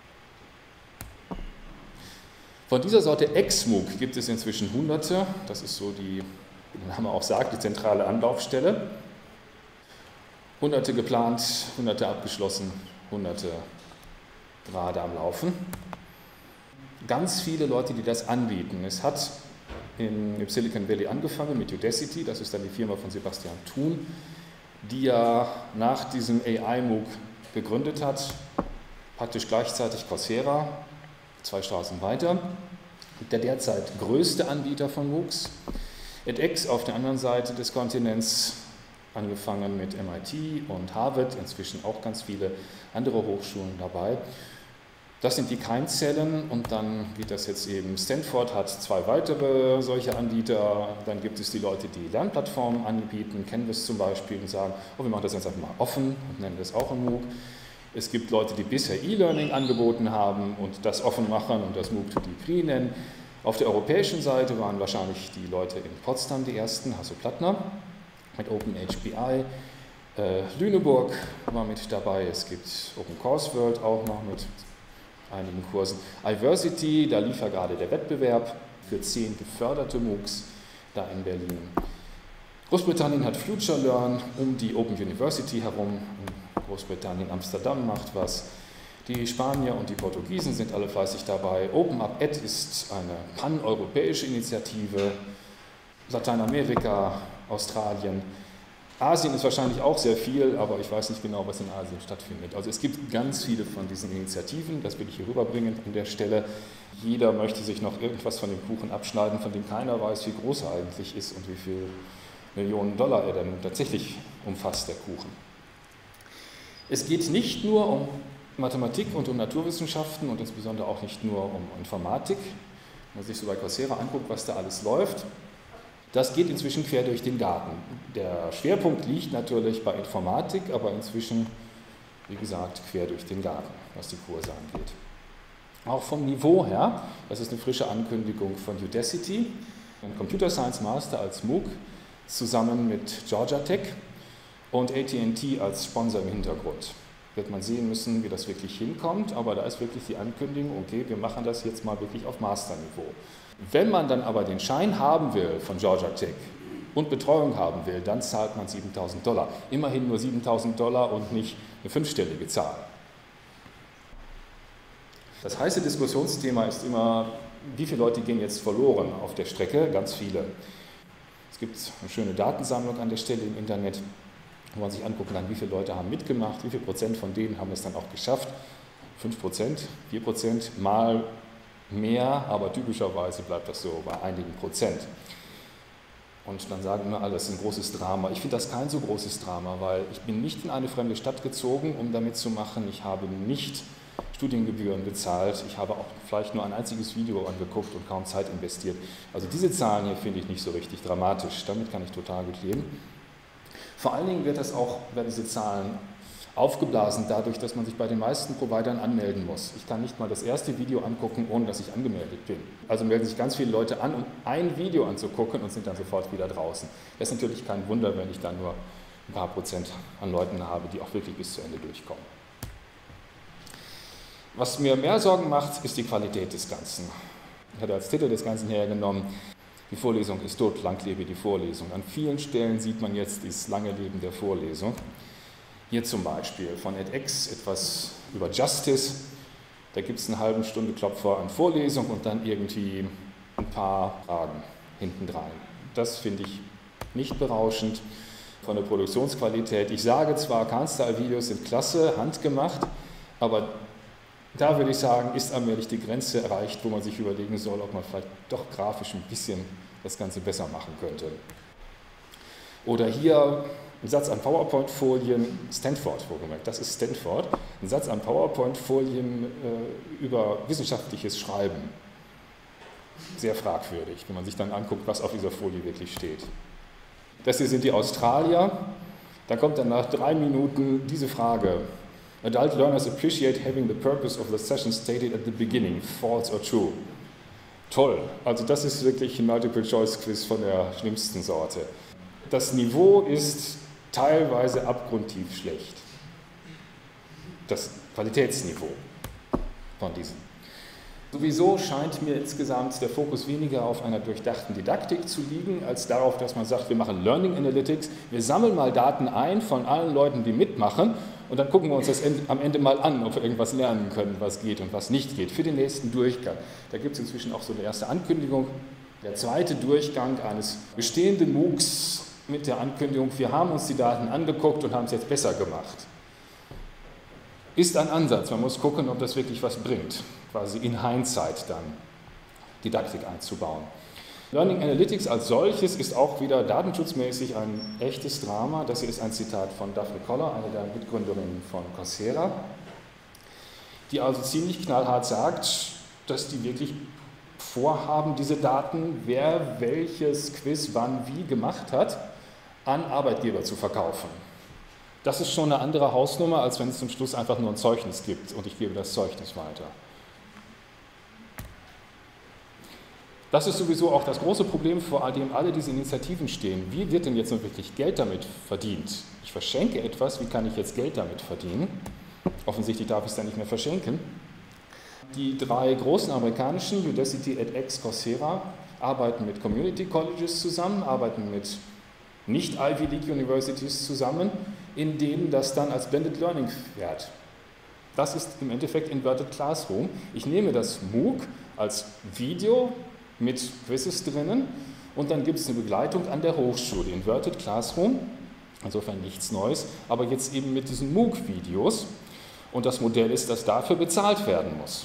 Von dieser Sorte XMOOC gibt es inzwischen Hunderte, das ist so die, wie der Name auch sagt, die zentrale Anlaufstelle. Hunderte geplant, Hunderte abgeschlossen, Hunderte gerade am Laufen. Ganz viele Leute, die das anbieten. Es hat im Silicon Valley angefangen mit Udacity, das ist dann die Firma von Sebastian Thun, die ja nach diesem AI-MOOC gegründet hat, praktisch gleichzeitig Coursera, 2 Straßen weiter, der derzeit größte Anbieter von MOOCs. edX auf der anderen Seite des Kontinents, angefangen mit MIT und Harvard, inzwischen auch ganz viele andere Hochschulen dabei. Das sind die Keimzellen und dann geht das jetzt eben, Stanford hat 2 weitere solche Anbieter, dann gibt es die Leute, die Lernplattformen anbieten, Canvas zum Beispiel, und sagen, oh, wir machen das jetzt einfach mal offen und nennen das auch ein MOOC. Es gibt Leute, die bisher E-Learning angeboten haben und das offen machen und das MOOC to Degree nennen. Auf der europäischen Seite waren wahrscheinlich die Leute in Potsdam die ersten, Hasso-Plattner mit OpenHBI. Lüneburg war mit dabei, es gibt Open Course World auch noch mit einigen Kursen. iVersity, da lief ja gerade der Wettbewerb für 10 geförderte MOOCs da in Berlin. Großbritannien hat Future Learn um die Open University herum. Großbritannien, Amsterdam macht was. Die Spanier und die Portugiesen sind alle fleißig dabei. OpenUp-Ed ist eine paneuropäische Initiative. Lateinamerika, Australien. Asien ist wahrscheinlich auch sehr viel, aber ich weiß nicht genau, was in Asien stattfindet. Also es gibt ganz viele von diesen Initiativen, das will ich hier rüberbringen an der Stelle. Jeder möchte sich noch irgendwas von dem Kuchen abschneiden, von dem keiner weiß, wie groß er eigentlich ist und wie viel Millionen Dollar er dann tatsächlich umfasst, der Kuchen. Es geht nicht nur um Mathematik und um Naturwissenschaften und insbesondere auch nicht nur um Informatik. Wenn man sich so bei Coursera anguckt, was da alles läuft, das geht inzwischen quer durch den Garten. Der Schwerpunkt liegt natürlich bei Informatik, aber inzwischen, wie gesagt, quer durch den Garten, was die Kurse angeht. Auch vom Niveau her, das ist eine frische Ankündigung von Udacity, ein Computer Science Master als MOOC zusammen mit Georgia Tech und AT&T als Sponsor im Hintergrund. Wird man sehen müssen, wie das wirklich hinkommt, aber da ist wirklich die Ankündigung, okay, wir machen das jetzt mal wirklich auf Masterniveau. Wenn man dann aber den Schein haben will von Georgia Tech und Betreuung haben will, dann zahlt man $7.000. Immerhin nur $7.000 und nicht eine fünfstellige Zahl. Das heiße Diskussionsthema ist immer, wie viele Leute gehen jetzt verloren auf der Strecke? Ganz viele. Es gibt eine schöne Datensammlung an der Stelle im Internet, wo man sich angucken kann, wie viele Leute haben mitgemacht, wie viel Prozent von denen haben es dann auch geschafft. 5%, 4%, mal mehr, aber typischerweise bleibt das so bei einigen Prozent. Und dann sagen immer alle, das ist ein großes Drama. Ich finde das kein so großes Drama, weil ich bin nicht in eine fremde Stadt gezogen, um damit zu machen. Ich habe nicht Studiengebühren bezahlt. Ich habe auch vielleicht nur ein einziges Video angeguckt und kaum Zeit investiert. Also diese Zahlen hier finde ich nicht so richtig dramatisch. Damit kann ich total gut leben. Vor allen Dingen werden diese Zahlen aufgeblasen dadurch, dass man sich bei den meisten Providern anmelden muss. Ich kann nicht mal das erste Video angucken, ohne dass ich angemeldet bin. Also melden sich ganz viele Leute an, um ein Video anzugucken und sind dann sofort wieder draußen. Das ist natürlich kein Wunder, wenn ich dann nur ein paar Prozent an Leuten habe, die auch wirklich bis zu Ende durchkommen. Was mir mehr Sorgen macht, ist die Qualität des Ganzen. Ich hatte als Titel des Ganzen hergenommen, die Vorlesung ist tot, lang lebe die Vorlesung. An vielen Stellen sieht man jetzt dieses lange Leben der Vorlesung. Hier zum Beispiel von edX etwas über Justice. Da gibt es eine halbe Stunde Klopfer an Vorlesung und dann irgendwie ein paar Fragen hintendrein. Das finde ich nicht berauschend von der Produktionsqualität. Ich sage zwar, Khan-Style-Videos sind klasse, handgemacht, aber da würde ich sagen, ist allmählich die Grenze erreicht, wo man sich überlegen soll, ob man vielleicht doch grafisch ein bisschen das Ganze besser machen könnte. Oder hier ein Satz an PowerPoint-Folien, Stanford vorgemerkt, das ist Stanford, ein Satz an PowerPoint-Folien über wissenschaftliches Schreiben. Sehr fragwürdig, wenn man sich dann anguckt, was auf dieser Folie wirklich steht. Das hier sind die Australier, da kommt dann nach 3 Minuten diese Frage. Adult learners appreciate having the purpose of the session stated at the beginning, false or true. Toll, also das ist wirklich ein Multiple-Choice-Quiz von der schlimmsten Sorte. Das Niveau ist teilweise abgrundtief schlecht. Das Qualitätsniveau von diesen. Sowieso scheint mir insgesamt der Fokus weniger auf einer durchdachten Didaktik zu liegen, als darauf, dass man sagt, wir machen Learning Analytics, wir sammeln mal Daten ein von allen Leuten, die mitmachen und dann gucken wir uns das am Ende mal an, ob wir irgendwas lernen können, was geht und was nicht geht, für den nächsten Durchgang. Da gibt es inzwischen auch so eine erste Ankündigung. Der zweite Durchgang eines bestehenden MOOCs mit der Ankündigung, wir haben uns die Daten angeguckt und haben es jetzt besser gemacht. Ist ein Ansatz, man muss gucken, ob das wirklich was bringt, quasi in Hindsight dann Didaktik einzubauen. Learning Analytics als solches ist auch wieder datenschutzmäßig ein echtes Drama. Das hier ist ein Zitat von Daphne Koller, eine der Mitgründerinnen von Coursera, die also ziemlich knallhart sagt, dass die wirklich vorhaben, diese Daten, wer welches Quiz wann wie gemacht hat, an Arbeitgeber zu verkaufen. Das ist schon eine andere Hausnummer, als wenn es zum Schluss einfach nur ein Zeugnis gibt und ich gebe das Zeugnis weiter. Das ist sowieso auch das große Problem, vor dem alle diese Initiativen stehen. Wie wird denn jetzt nun wirklich Geld damit verdient? Ich verschenke etwas, wie kann ich jetzt Geld damit verdienen? Offensichtlich darf ich es dann nicht mehr verschenken. Die drei großen amerikanischen, Udacity, edX, Coursera, arbeiten mit Community Colleges zusammen, arbeiten mit nicht-Ivy League Universities zusammen, in denen das dann als Blended Learning fährt. Das ist im Endeffekt Inverted Classroom. Ich nehme das MOOC als Video mit Quizzes drinnen und dann gibt es eine Begleitung an der Hochschule, Inverted Classroom, insofern nichts Neues, aber jetzt eben mit diesen MOOC-Videos und das Modell ist, dass dafür bezahlt werden muss.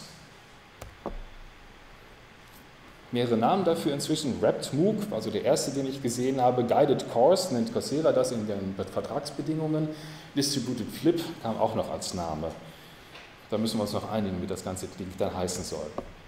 Mehrere Namen dafür inzwischen, Wrapped MOOC, also der erste, den ich gesehen habe, Guided Course, nennt Coursera das in den Vertragsbedingungen, Distributed Flip kam auch noch als Name. Da müssen wir uns noch einigen, wie das ganze Ding dann heißen soll.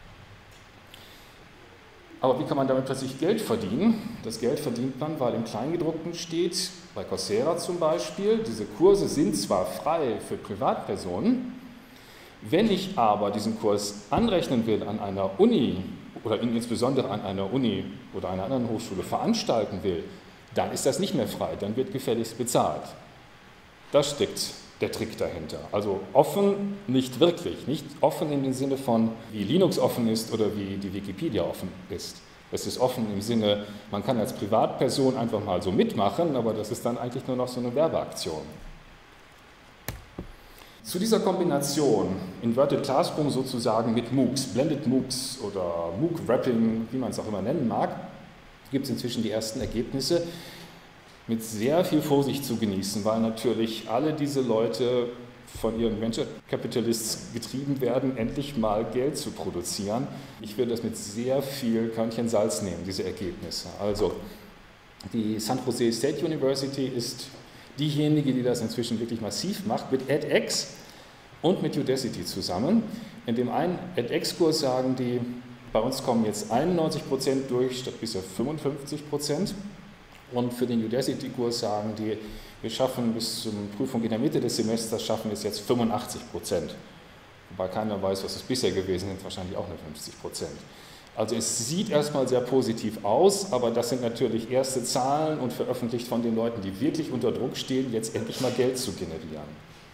Aber wie kann man damit plötzlich Geld verdienen? Das Geld verdient man, weil im Kleingedruckten steht, bei Coursera zum Beispiel, diese Kurse sind zwar frei für Privatpersonen, wenn ich aber diesen Kurs anrechnen will an einer Uni oder insbesondere an einer Uni oder einer anderen Hochschule veranstalten will, dann ist das nicht mehr frei, dann wird gefälligst bezahlt. Da steckt der Trick dahinter. Also offen nicht wirklich, nicht offen in dem Sinne von, wie Linux offen ist oder wie die Wikipedia offen ist. Es ist offen im Sinne, man kann als Privatperson einfach mal so mitmachen, aber das ist dann eigentlich nur noch so eine Werbeaktion. Zu dieser Kombination Inverted Classroom sozusagen mit MOOCs, Blended MOOCs oder MOOC-Wrapping, wie man es auch immer nennen mag, gibt es inzwischen die ersten Ergebnisse mit sehr viel Vorsicht zu genießen, weil natürlich alle diese Leute von ihren Venture Capitalists getrieben werden, endlich mal Geld zu produzieren. Ich würde das mit sehr viel Körnchen Salz nehmen, diese Ergebnisse. Also die San Jose State University ist diejenige, die das inzwischen wirklich massiv macht, mit edX und mit Udacity zusammen. In dem einen edX-Kurs sagen die, bei uns kommen jetzt 91% durch, statt bisher 55%. Und für den Udacity-Kurs sagen die, wir schaffen bis zur Prüfung in der Mitte des Semesters, schaffen wir es jetzt 85%. Wobei keiner weiß, was es bisher gewesen ist, wahrscheinlich auch nur 50%. Also es sieht erstmal sehr positiv aus, aber das sind natürlich erste Zahlen und veröffentlicht von den Leuten, die wirklich unter Druck stehen, jetzt endlich mal Geld zu generieren.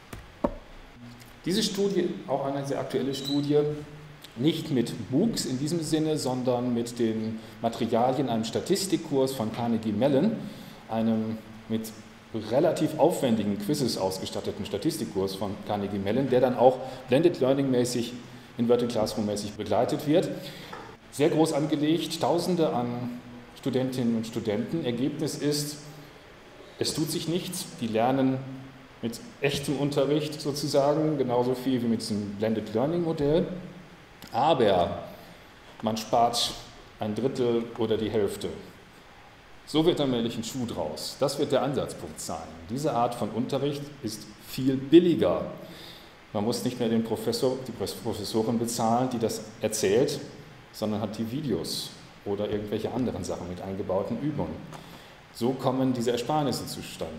Diese Studie, auch eine sehr aktuelle Studie, nicht mit MOOCs in diesem Sinne, sondern mit den Materialien einem Statistikkurs von Carnegie Mellon, einem mit relativ aufwendigen Quizzes ausgestatteten Statistikkurs von Carnegie Mellon, der dann auch Blended Learning mäßig, Inverted Classroom mäßig begleitet wird. Sehr groß angelegt, Tausende an Studentinnen und Studenten. Ergebnis ist, es tut sich nichts, die lernen mit echtem Unterricht sozusagen, genauso viel wie mit diesem Blended Learning Modell. Aber man spart ein Drittel oder die Hälfte. So wird allmählich ein Schuh draus. Das wird der Ansatzpunkt sein. Diese Art von Unterricht ist viel billiger. Man muss nicht mehr den Professor, die Professorin bezahlen, die das erzählt, sondern hat die Videos oder irgendwelche anderen Sachen mit eingebauten Übungen. So kommen diese Ersparnisse zustande.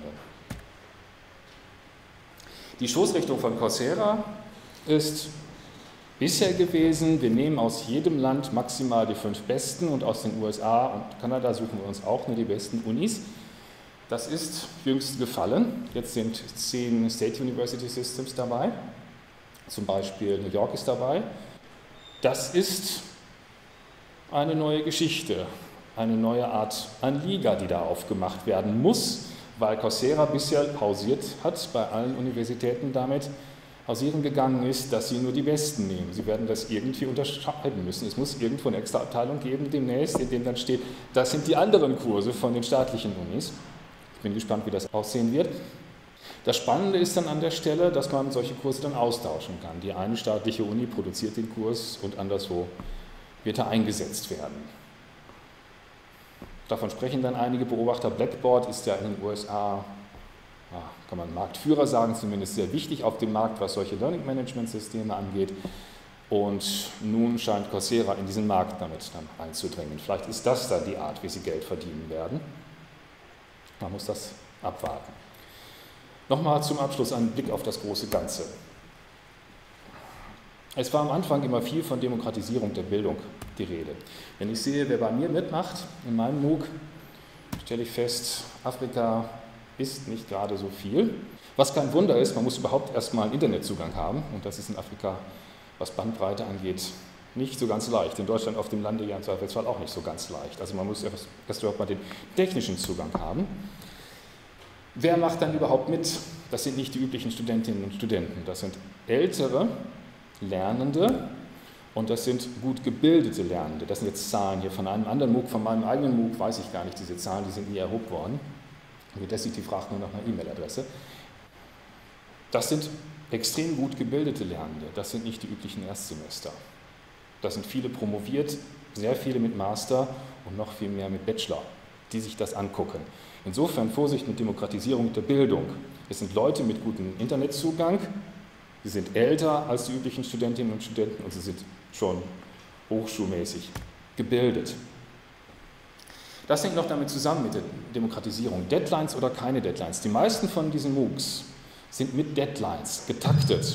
Die Stoßrichtung von Coursera ist bisher gewesen, wir nehmen aus jedem Land maximal die 5 besten und aus den USA und Kanada suchen wir uns auch nur die besten Unis. Das ist jüngst gefallen. Jetzt sind 10 State University Systems dabei, zum Beispiel New York ist dabei. Das ist eine neue Geschichte, eine neue Art an Liga, die da aufgemacht werden muss, weil Coursera bisher pausiert hat bei allen Universitäten damit, hausieren gegangen ist, dass sie nur die Besten nehmen. Sie werden das irgendwie unterscheiden müssen. Es muss irgendwo eine extra Abteilung geben demnächst, in dem dann steht, das sind die anderen Kurse von den staatlichen Unis. Ich bin gespannt, wie das aussehen wird. Das Spannende ist dann an der Stelle, dass man solche Kurse dann austauschen kann. Die eine staatliche Uni produziert den Kurs und anderswo wird er eingesetzt werden. Davon sprechen dann einige Beobachter. Blackboard ist ja in den USA, ja, kann man Marktführer sagen, zumindest sehr wichtig auf dem Markt, was solche Learning-Management-Systeme angeht. Und nun scheint Coursera in diesen Markt damit dann einzudringen. Vielleicht ist das dann die Art, wie sie Geld verdienen werden. Man muss das abwarten. Nochmal zum Abschluss ein Blick auf das große Ganze. Es war am Anfang immer viel von Demokratisierung der Bildung die Rede. Wenn ich sehe, wer bei mir mitmacht, in meinem MOOC, stelle ich fest, Afrika ist nicht gerade so viel. Was kein Wunder ist, man muss überhaupt erstmal einen Internetzugang haben und das ist in Afrika, was Bandbreite angeht, nicht so ganz leicht. In Deutschland auf dem Lande ja im Zweifelsfall auch nicht so ganz leicht. Also man muss erst überhaupt mal den technischen Zugang haben. Wer macht dann überhaupt mit? Das sind nicht die üblichen Studentinnen und Studenten, das sind ältere Lernende und das sind gut gebildete Lernende. Das sind jetzt Zahlen hier von einem anderen MOOC, von meinem eigenen MOOC weiß ich gar nicht, diese Zahlen, die sind nie erhoben worden. Udacity fragt nur nach einer E-Mail-Adresse. Das sind extrem gut gebildete Lernende, das sind nicht die üblichen Erstsemester. Das sind viele promoviert, sehr viele mit Master und noch viel mehr mit Bachelor, die sich das angucken. Insofern Vorsicht mit Demokratisierung der Bildung. Es sind Leute mit gutem Internetzugang, sie sind älter als die üblichen Studentinnen und Studenten und sie sind schon hochschulmäßig gebildet. Das hängt noch damit zusammen mit der Demokratisierung. Deadlines oder keine Deadlines. Die meisten von diesen MOOCs sind mit Deadlines getaktet.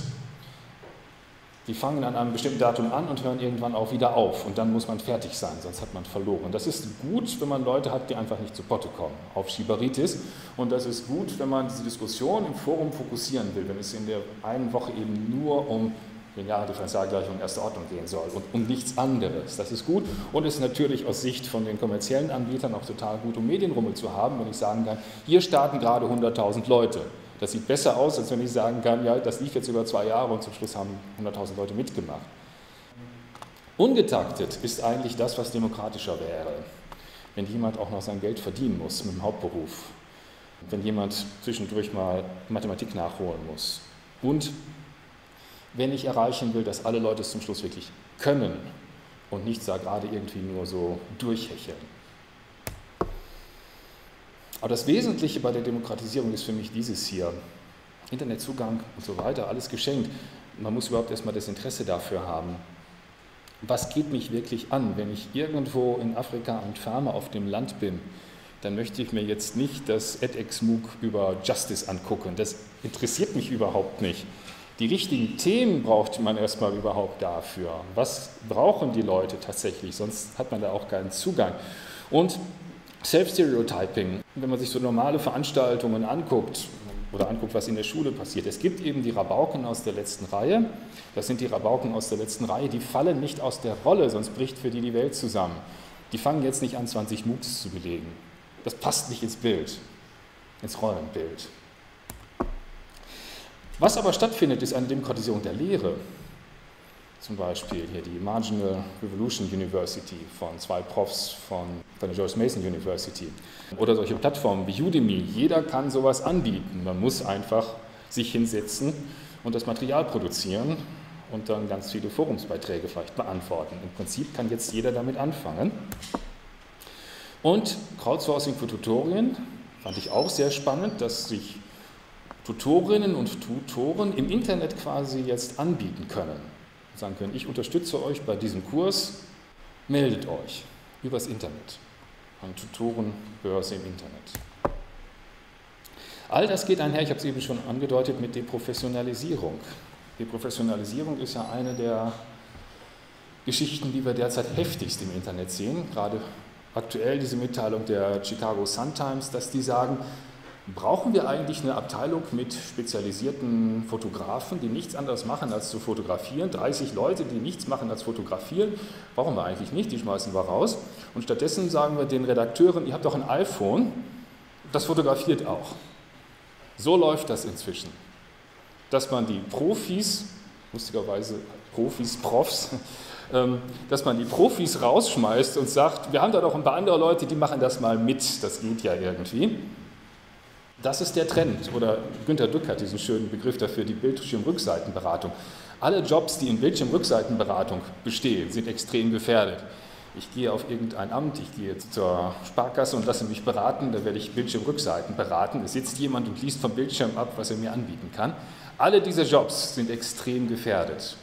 Die fangen an einem bestimmten Datum an und hören irgendwann auch wieder auf. Und dann muss man fertig sein, sonst hat man verloren. Das ist gut, wenn man Leute hat, die einfach nicht zu Potte kommen, auf Schieberitis. Und das ist gut, wenn man diese Diskussion im Forum fokussieren will, wenn es in der einen Woche eben nur um lineare Differentialgleichung erster Ordnung gehen soll und um nichts anderes. Das ist gut und ist natürlich aus Sicht von den kommerziellen Anbietern auch total gut, um Medienrummel zu haben, wenn ich sagen kann, hier starten gerade 100.000 Leute. Das sieht besser aus, als wenn ich sagen kann, ja, das lief jetzt über 2 Jahre und zum Schluss haben 100.000 Leute mitgemacht. Ungetaktet ist eigentlich das, was demokratischer wäre, wenn jemand auch noch sein Geld verdienen muss mit dem Hauptberuf, wenn jemand zwischendurch mal Mathematik nachholen muss und wenn ich erreichen will, dass alle Leute es zum Schluss wirklich können und nicht da gerade irgendwie nur so durchhecheln. Aber das Wesentliche bei der Demokratisierung ist für mich dieses hier. Internetzugang und so weiter, alles geschenkt. Man muss überhaupt erstmal das Interesse dafür haben. Was geht mich wirklich an, wenn ich irgendwo in Afrika und Farmer auf dem Land bin? Dann möchte ich mir jetzt nicht das edX-MOOC über Justice angucken. Das interessiert mich überhaupt nicht. Die richtigen Themen braucht man erstmal überhaupt dafür. Was brauchen die Leute tatsächlich? Sonst hat man da auch keinen Zugang. Und Self-Stereotyping, wenn man sich so normale Veranstaltungen anguckt oder anguckt, was in der Schule passiert. Es gibt eben die Rabauken aus der letzten Reihe. Das sind die Rabauken aus der letzten Reihe, die fallen nicht aus der Rolle, sonst bricht für die Welt zusammen. Die fangen jetzt nicht an, 20 MOOCs zu belegen. Das passt nicht ins Bild, ins Rollenbild. Was aber stattfindet, ist eine Demokratisierung der Lehre. Zum Beispiel hier die Marginal Revolution University von 2 Profs von der George Mason University. Oder solche Plattformen wie Udemy. Jeder kann sowas anbieten. Man muss einfach sich hinsetzen und das Material produzieren und dann ganz viele Forumsbeiträge vielleicht beantworten. Im Prinzip kann jetzt jeder damit anfangen. Und Crowdsourcing für Tutorien fand ich auch sehr spannend, dass sich Tutorinnen und Tutoren im Internet quasi jetzt anbieten können. Sagen können, ich unterstütze euch bei diesem Kurs, meldet euch übers Internet, an Tutorenbörse im Internet. All das geht einher, ich habe es eben schon angedeutet, mit Deprofessionalisierung. Deprofessionalisierung ist ja eine der Geschichten, die wir derzeit heftigst im Internet sehen. Gerade aktuell diese Mitteilung der Chicago Sun-Times, dass die sagen, brauchen wir eigentlich eine Abteilung mit spezialisierten Fotografen, die nichts anderes machen als zu fotografieren? 30 Leute, die nichts machen als fotografieren, brauchen wir eigentlich nicht, die schmeißen wir raus. Und stattdessen sagen wir den Redakteuren, ihr habt doch ein iPhone, das fotografiert auch. So läuft das inzwischen. Dass man die Profis, lustigerweise Profs, dass man die Profis rausschmeißt und sagt, wir haben da doch ein paar andere Leute, die machen das mal mit, das geht ja irgendwie. Das ist der Trend, oder Günter Dück hat diesen schönen Begriff dafür, die Bildschirmrückseitenberatung. Alle Jobs, die in Bildschirmrückseitenberatung bestehen, sind extrem gefährdet. Ich gehe auf irgendein Amt, ich gehe zur Sparkasse und lasse mich beraten, da werde ich Bildschirmrückseiten beraten. Es sitzt jemand und liest vom Bildschirm ab, was er mir anbieten kann. Alle diese Jobs sind extrem gefährdet.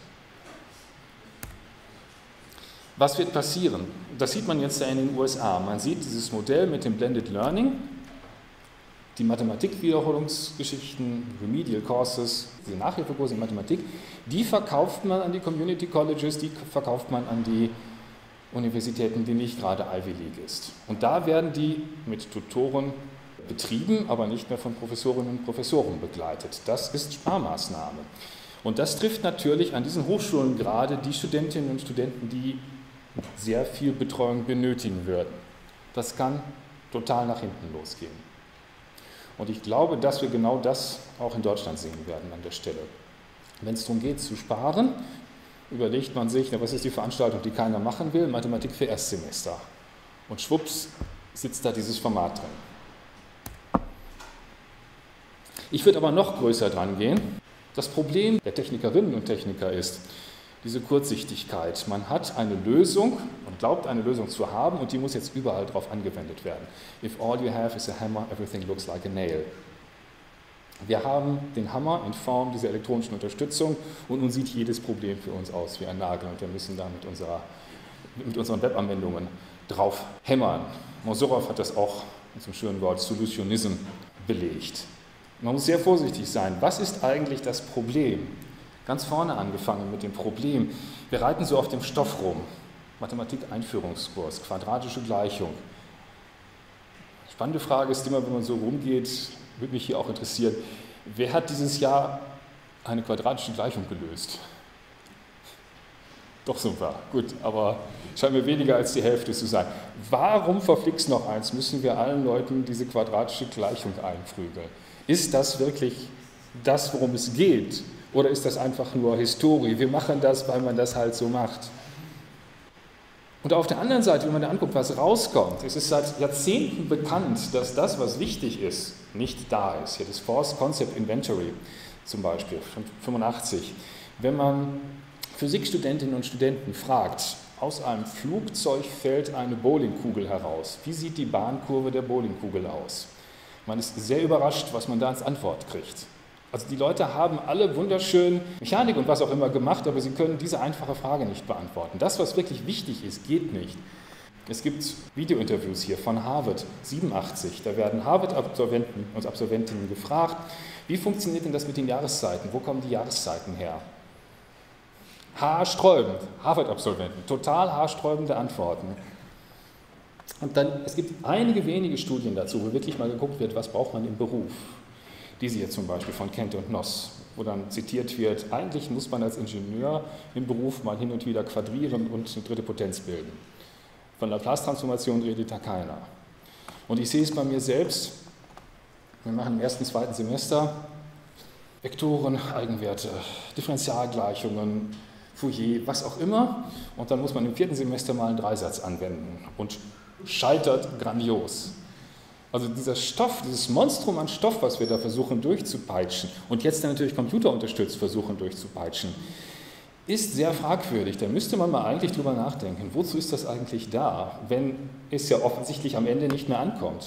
Was wird passieren? Das sieht man jetzt in den USA. Man sieht dieses Modell mit dem Blended Learning. Die Mathematik-Wiederholungsgeschichten, Remedial Courses, diese Nachhilfekurse in Mathematik, die verkauft man an die Community Colleges, die verkauft man an die Universitäten, die nicht gerade Ivy League ist. Und da werden die mit Tutoren betrieben, aber nicht mehr von Professorinnen und Professoren begleitet. Das ist Sparmaßnahme. Und das trifft natürlich an diesen Hochschulen gerade die Studentinnen und Studenten, die sehr viel Betreuung benötigen würden. Das kann total nach hinten losgehen. Und ich glaube, dass wir genau das auch in Deutschland sehen werden an der Stelle. Wenn es darum geht zu sparen, überlegt man sich, was ist die Veranstaltung, die keiner machen will? Mathematik für Erstsemester. Und schwupps sitzt da dieses Format drin. Ich würde aber noch größer dran gehen. Das Problem der Technikerinnen und Techniker ist diese Kurzsichtigkeit. Man hat eine Lösung und glaubt, eine Lösung zu haben, und die muss jetzt überall drauf angewendet werden. If all you have is a hammer, everything looks like a nail. Wir haben den Hammer in Form dieser elektronischen Unterstützung, und nun sieht jedes Problem für uns aus wie ein Nagel, und wir müssen da mit unseren Webanwendungen drauf hämmern. Mozorov hat das auch mit so einem schönen Wort Solutionism belegt. Man muss sehr vorsichtig sein. Was ist eigentlich das Problem? Ganz vorne angefangen mit dem Problem. Wir reiten so auf dem Stoff rum. Mathematik-Einführungskurs, quadratische Gleichung. Spannende Frage ist immer, wenn man so rumgeht, würde mich hier auch interessieren, wer hat dieses Jahr eine quadratische Gleichung gelöst? Doch so ein paar, gut, aber scheint mir weniger als die Hälfte zu sein. Warum verflixt noch eins, müssen wir allen Leuten diese quadratische Gleichung einprügeln? Ist das wirklich das, worum es geht? Oder ist das einfach nur Historie? Wir machen das, weil man das halt so macht. Und auf der anderen Seite, wenn man da anguckt, was rauskommt, es ist seit Jahrzehnten bekannt, dass das, was wichtig ist, nicht da ist. Hier das Force Concept Inventory zum Beispiel, von 85. Wenn man Physikstudentinnen und Studenten fragt, aus einem Flugzeug fällt eine Bowlingkugel heraus. Wie sieht die Bahnkurve der Bowlingkugel aus? Man ist sehr überrascht, was man da als Antwort kriegt. Also die Leute haben alle wunderschön Mechanik und was auch immer gemacht, aber sie können diese einfache Frage nicht beantworten. Das, was wirklich wichtig ist, geht nicht. Es gibt Videointerviews hier von Harvard, 87. Da werden Harvard-Absolventen und Absolventinnen gefragt, wie funktioniert denn das mit den Jahreszeiten? Wo kommen die Jahreszeiten her? Haarsträubend, Harvard-Absolventen, total haarsträubende Antworten. Und dann, es gibt einige wenige Studien dazu, wo wirklich mal geguckt wird, was braucht man im Beruf. Diese hier zum Beispiel von Kent und Noss, wo dann zitiert wird, eigentlich muss man als Ingenieur im Beruf mal hin und wieder quadrieren und eine dritte Potenz bilden. Von Laplace-Transformation redet da keiner. Und ich sehe es bei mir selbst, wir machen im ersten, zweiten Semester Vektoren, Eigenwerte, Differentialgleichungen, Fourier, was auch immer, und dann muss man im vierten Semester mal einen Dreisatz anwenden und scheitert grandios. Also dieser Stoff, dieses Monstrum an Stoff, was wir da versuchen durchzupeitschen und jetzt dann natürlich computerunterstützt versuchen durchzupeitschen, ist sehr fragwürdig. Da müsste man mal eigentlich drüber nachdenken, wozu ist das eigentlich da, wenn es ja offensichtlich am Ende nicht mehr ankommt.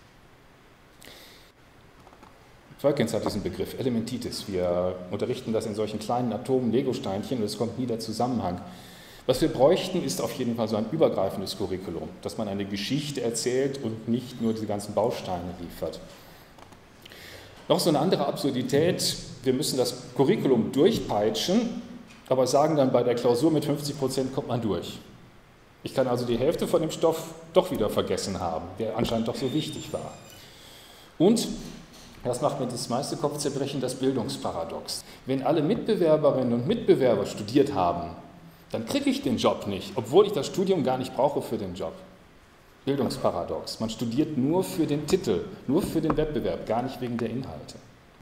Perkins hat diesen Begriff, Elementitis. Wir unterrichten das in solchen kleinen Atomen, Legosteinchen, und es kommt nie der Zusammenhang. Was wir bräuchten, ist auf jeden Fall so ein übergreifendes Curriculum, dass man eine Geschichte erzählt und nicht nur diese ganzen Bausteine liefert. Noch so eine andere Absurdität, wir müssen das Curriculum durchpeitschen, aber sagen dann, bei der Klausur mit 50% kommt man durch. Ich kann also die Hälfte von dem Stoff doch wieder vergessen haben, der anscheinend doch so wichtig war. Und, das macht mir das meiste Kopfzerbrechen, das Bildungsparadox. Wenn alle Mitbewerberinnen und Mitbewerber studiert haben, dann kriege ich den Job nicht, obwohl ich das Studium gar nicht brauche für den Job. Bildungsparadox. Man studiert nur für den Titel, nur für den Wettbewerb, gar nicht wegen der Inhalte.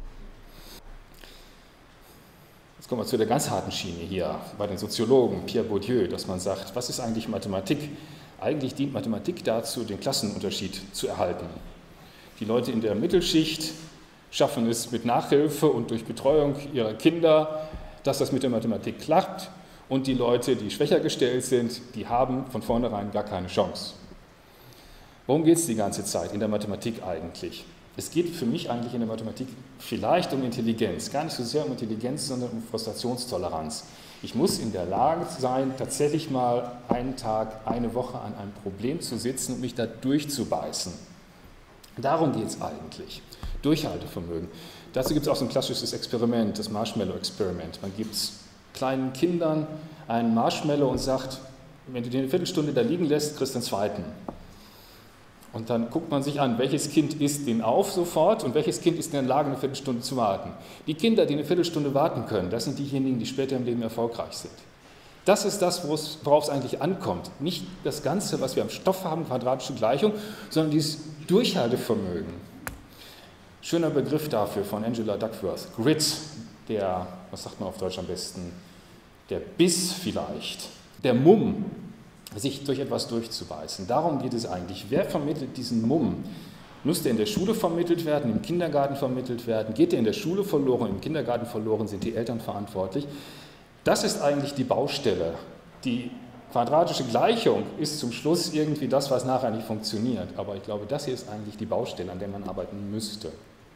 Jetzt kommen wir zu der ganz harten Schiene hier, bei den Soziologen, Pierre Bourdieu, dass man sagt, was ist eigentlich Mathematik? Eigentlich dient Mathematik dazu, den Klassenunterschied zu erhalten. Die Leute in der Mittelschicht schaffen es mit Nachhilfe und durch Betreuung ihrer Kinder, dass das mit der Mathematik klappt. Und die Leute, die schwächer gestellt sind, die haben von vornherein gar keine Chance. Worum geht es die ganze Zeit in der Mathematik eigentlich? Es geht für mich eigentlich in der Mathematik vielleicht um Intelligenz, gar nicht so sehr um Intelligenz, sondern um Frustrationstoleranz. Ich muss in der Lage sein, tatsächlich mal einen Tag, eine Woche an einem Problem zu sitzen und mich da durchzubeißen. Darum geht es eigentlich. Durchhaltevermögen. Dazu gibt es auch so ein klassisches Experiment, das Marshmallow-Experiment. Man gibt kleinen Kindern einen Marshmallow und sagt, wenn du den eine Viertelstunde da liegen lässt, kriegst du einen zweiten. Und dann guckt man sich an, welches Kind isst den auf sofort und welches Kind ist in der Lage, eine Viertelstunde zu warten. Die Kinder, die eine Viertelstunde warten können, das sind diejenigen, die später im Leben erfolgreich sind. Das ist das, worauf es eigentlich ankommt. Nicht das Ganze, was wir am Stoff haben, quadratische Gleichung, sondern dieses Durchhaltevermögen. Schöner Begriff dafür von Angela Duckworth. Grit, der, was sagt man auf Deutsch am besten, der Biss vielleicht, der Mumm, sich durch etwas durchzubeißen. Darum geht es eigentlich. Wer vermittelt diesen Mumm? Muss der in der Schule vermittelt werden, im Kindergarten vermittelt werden? Geht der in der Schule verloren, im Kindergarten verloren, sind die Eltern verantwortlich? Das ist eigentlich die Baustelle. Die quadratische Gleichung ist zum Schluss irgendwie das, was nachher nicht funktioniert. Aber ich glaube, das hier ist eigentlich die Baustelle, an der man arbeiten müsste.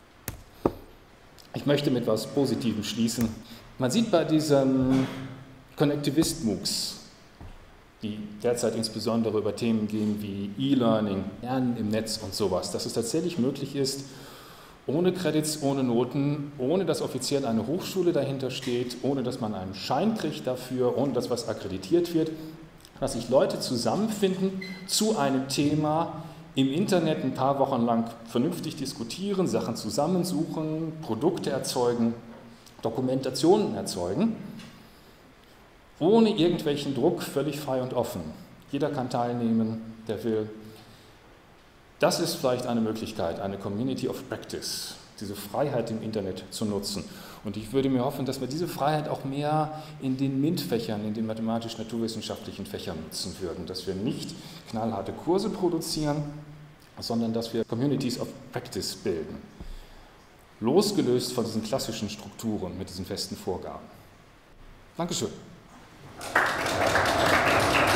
Ich möchte mit etwas Positivem schließen. Man sieht bei diesem Connectivist-MOOCs, die derzeit insbesondere über Themen gehen wie E-Learning, Lernen im Netz und sowas, dass es tatsächlich möglich ist, ohne Credits, ohne Noten, ohne dass offiziell eine Hochschule dahinter steht, ohne dass man einen Schein kriegt dafür, ohne dass was akkreditiert wird, dass sich Leute zusammenfinden zu einem Thema, im Internet ein paar Wochen lang vernünftig diskutieren, Sachen zusammensuchen, Produkte erzeugen, Dokumentationen erzeugen, ohne irgendwelchen Druck, völlig frei und offen. Jeder kann teilnehmen, der will. Das ist vielleicht eine Möglichkeit, eine Community of Practice, diese Freiheit im Internet zu nutzen. Und ich würde mir hoffen, dass wir diese Freiheit auch mehr in den MINT-Fächern, in den mathematisch-naturwissenschaftlichen Fächern nutzen würden, dass wir nicht knallharte Kurse produzieren, sondern dass wir Communities of Practice bilden, losgelöst von diesen klassischen Strukturen mit diesen festen Vorgaben. Dankeschön.